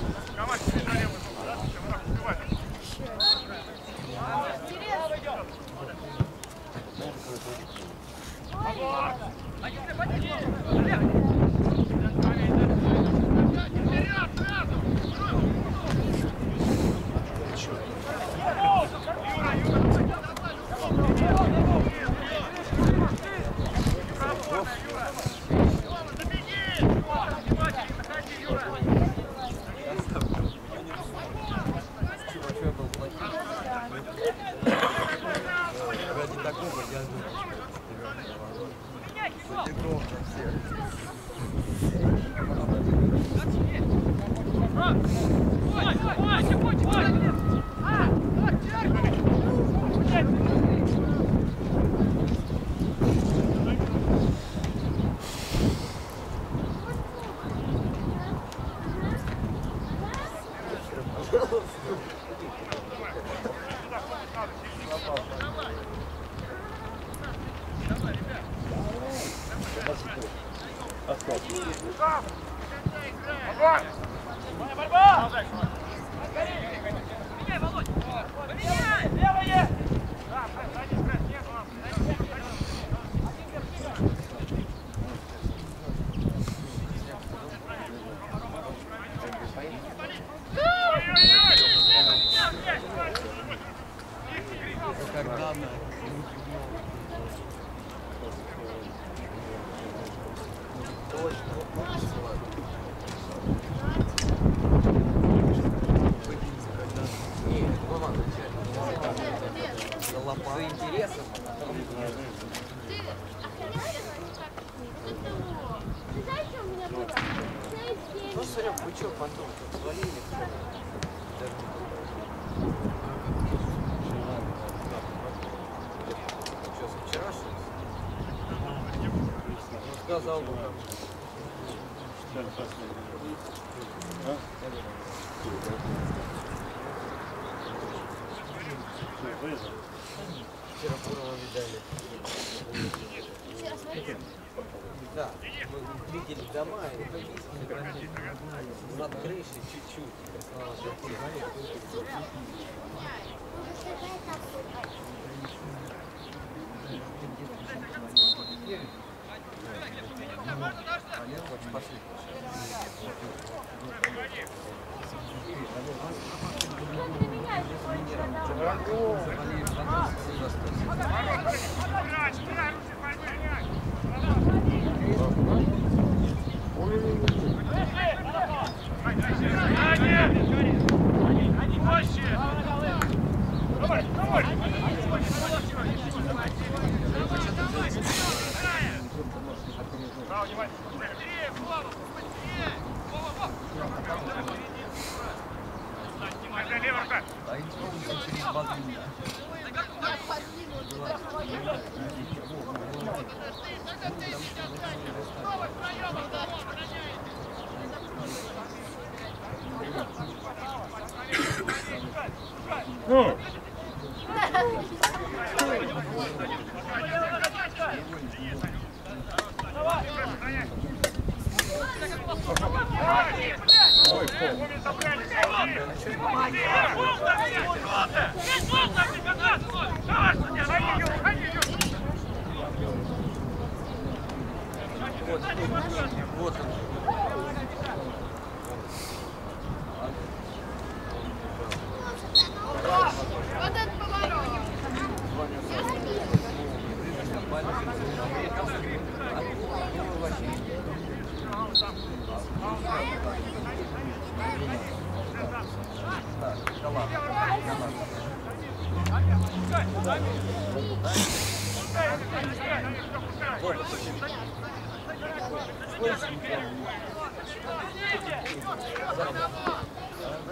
Сказал бы. Вчера Бурова видали. Да, мы видели дома и над крышей чуть-чуть. Пошли. Ну! Ой, пол. Вот он. Вот этот поворот.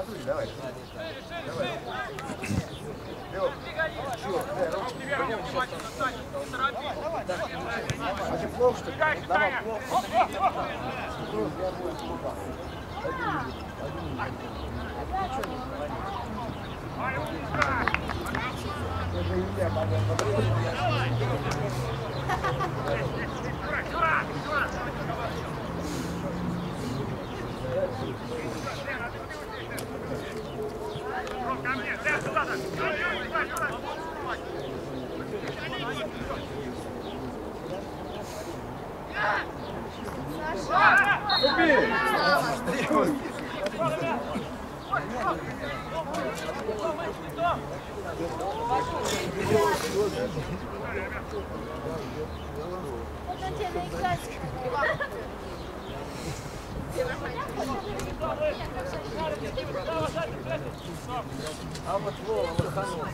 Смотри, давай. Давай. А ты плохо, что ли? Давай, плохо. А вот Вова Лоханов.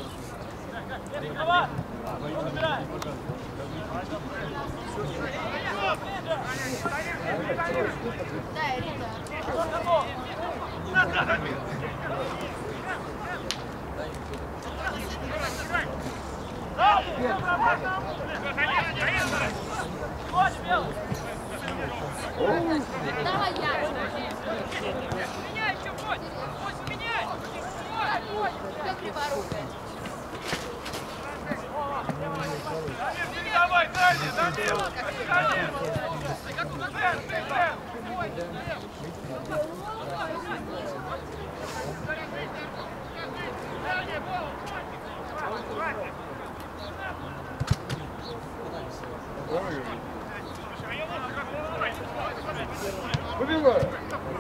Да, Рита. Давай я. Меняй еще, Бодь! Бодь, меняй! Как криворукая. Давай, дальше, Данил! Данил! Выбивай!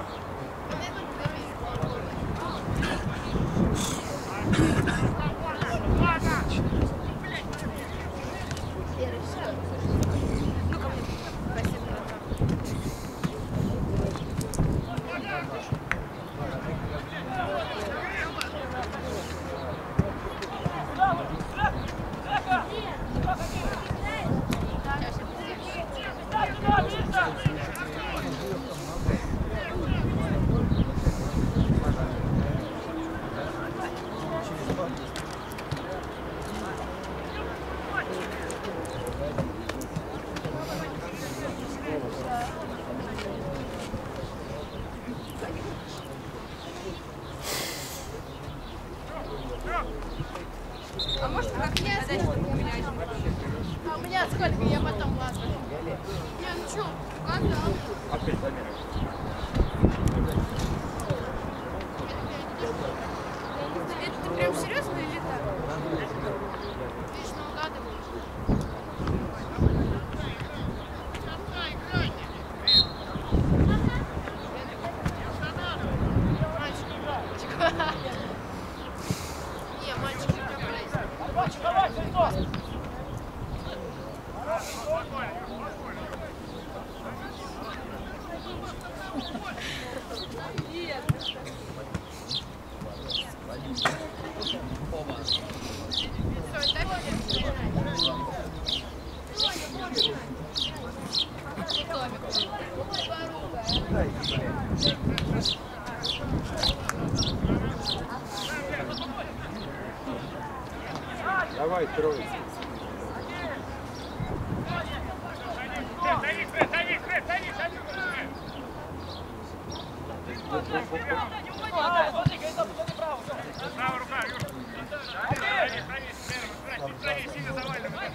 А может, как я задачу поменять? А у меня сколько? Я потом, ладно. Не, ну что, когда? Опять замерил. Это ты прям серьезно или так? Видишь, угадываешь. Не, мальчик, Давай, Христос! Давай, трой. Правая рука, Юр. Правее, сильно заваливай.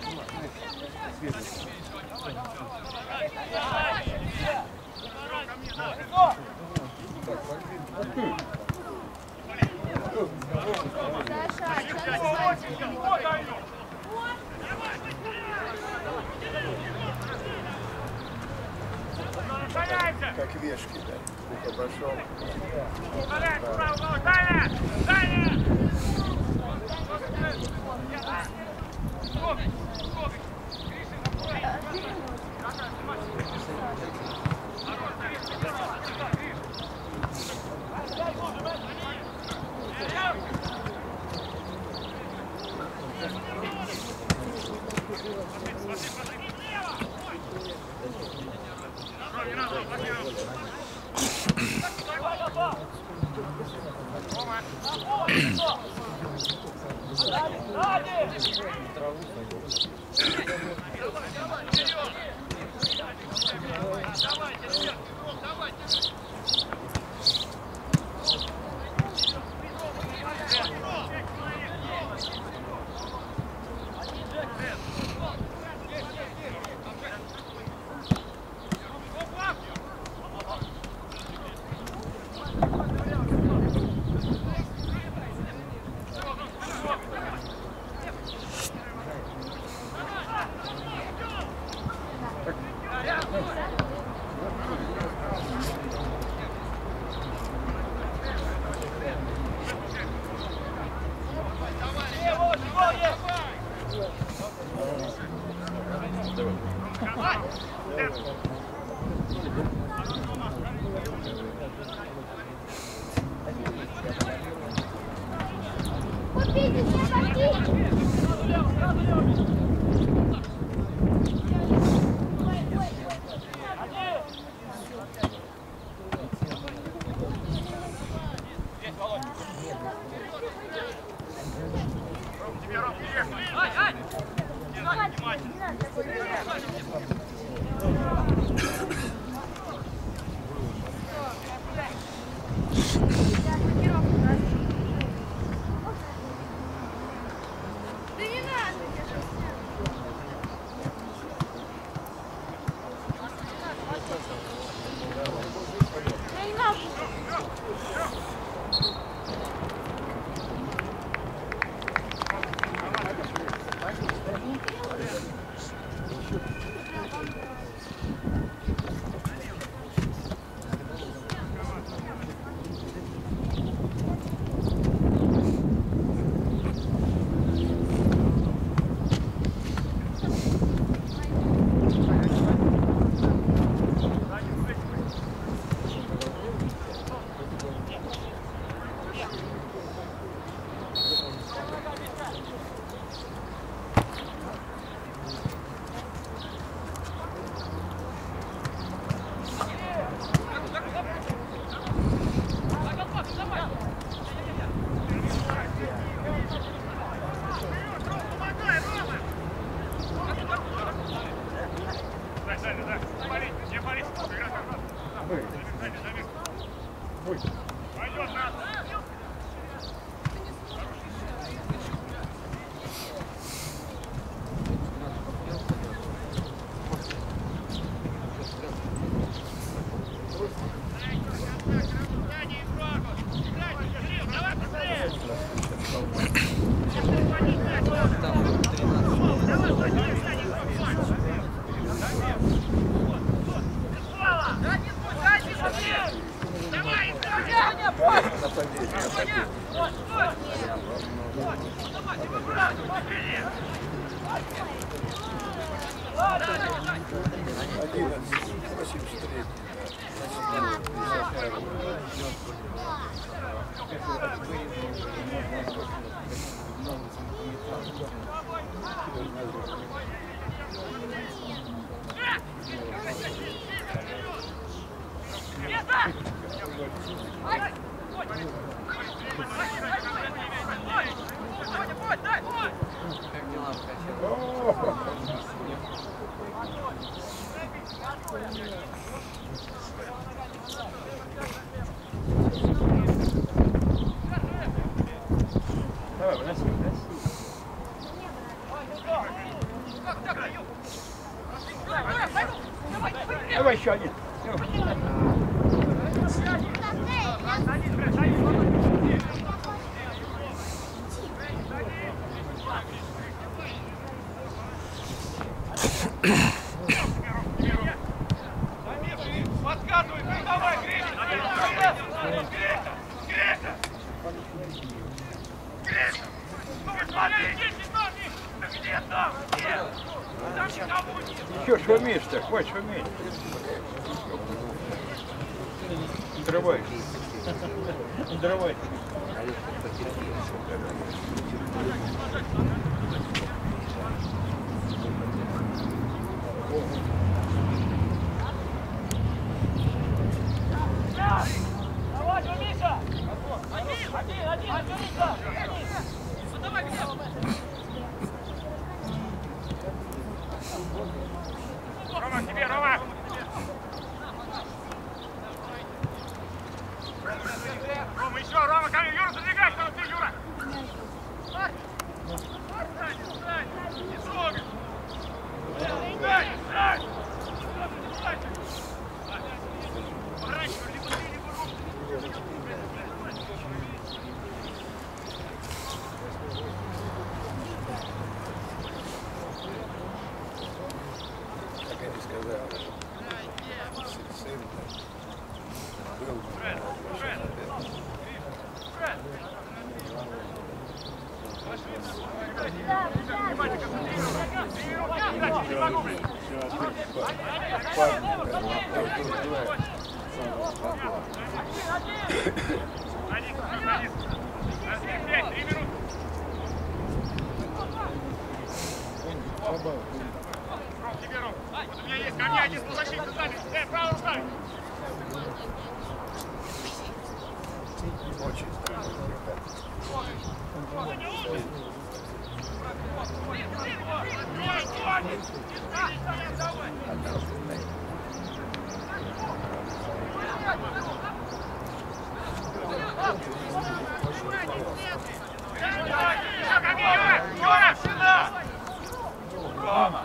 Как вешки, да. Кука пошел. Давай еще один. Подсказывай, давай, Гриша! Гриша! Ну вы смотрите! Где там? Где? Там никого нет! Еще шумишь-то, хватит шуметь. Дрывай. Дрывай. Давай, Миша! Один! Рома, тебе, Рома! Рома, еще, Рома, ко мне, Юра, забегай, кто ты, Юра! Встань! Не трогай! Встань! Встань! Поворачивай, либо ты, либо руку! Как они сказали, сын был Вот у меня есть ко мне один полузащитник с нами. Правая рука! очень Юра, сюда! Рома!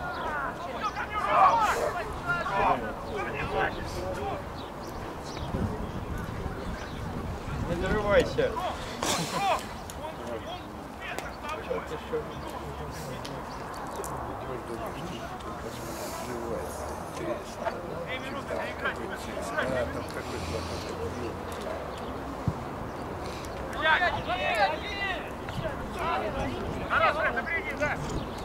Не нарывайся. Хорошо, забереги, да!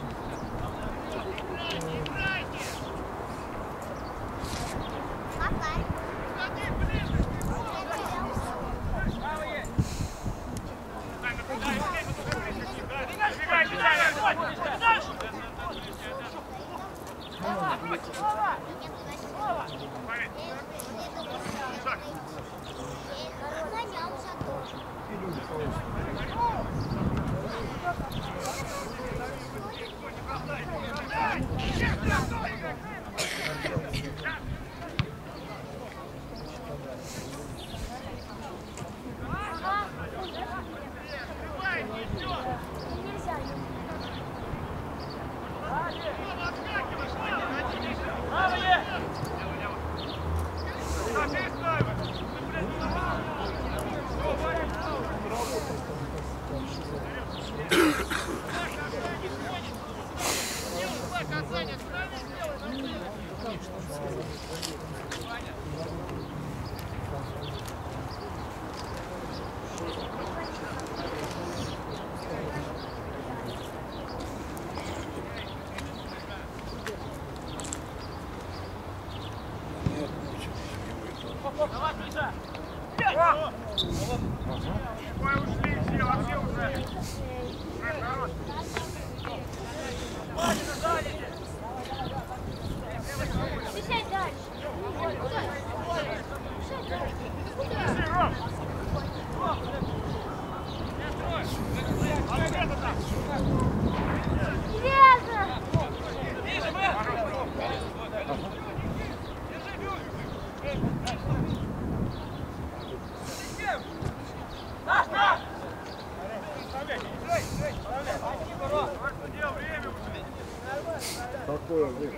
Какое время?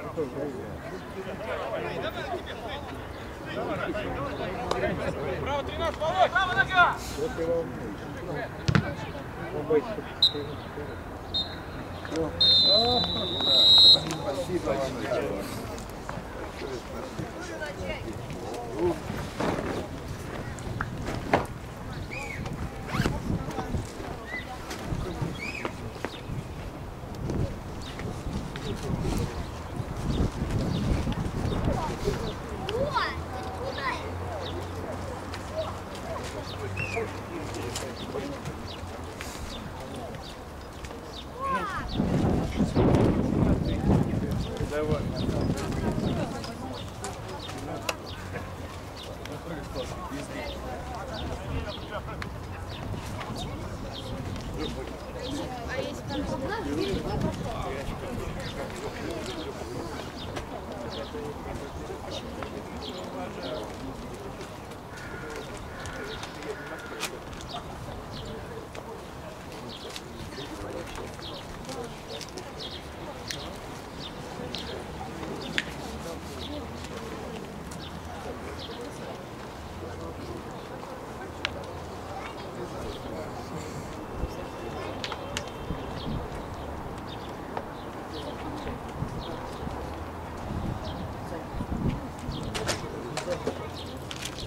Право 13, Володь! Право нога! Вот и волнуюсь. Он боится. Спасибо вам. Там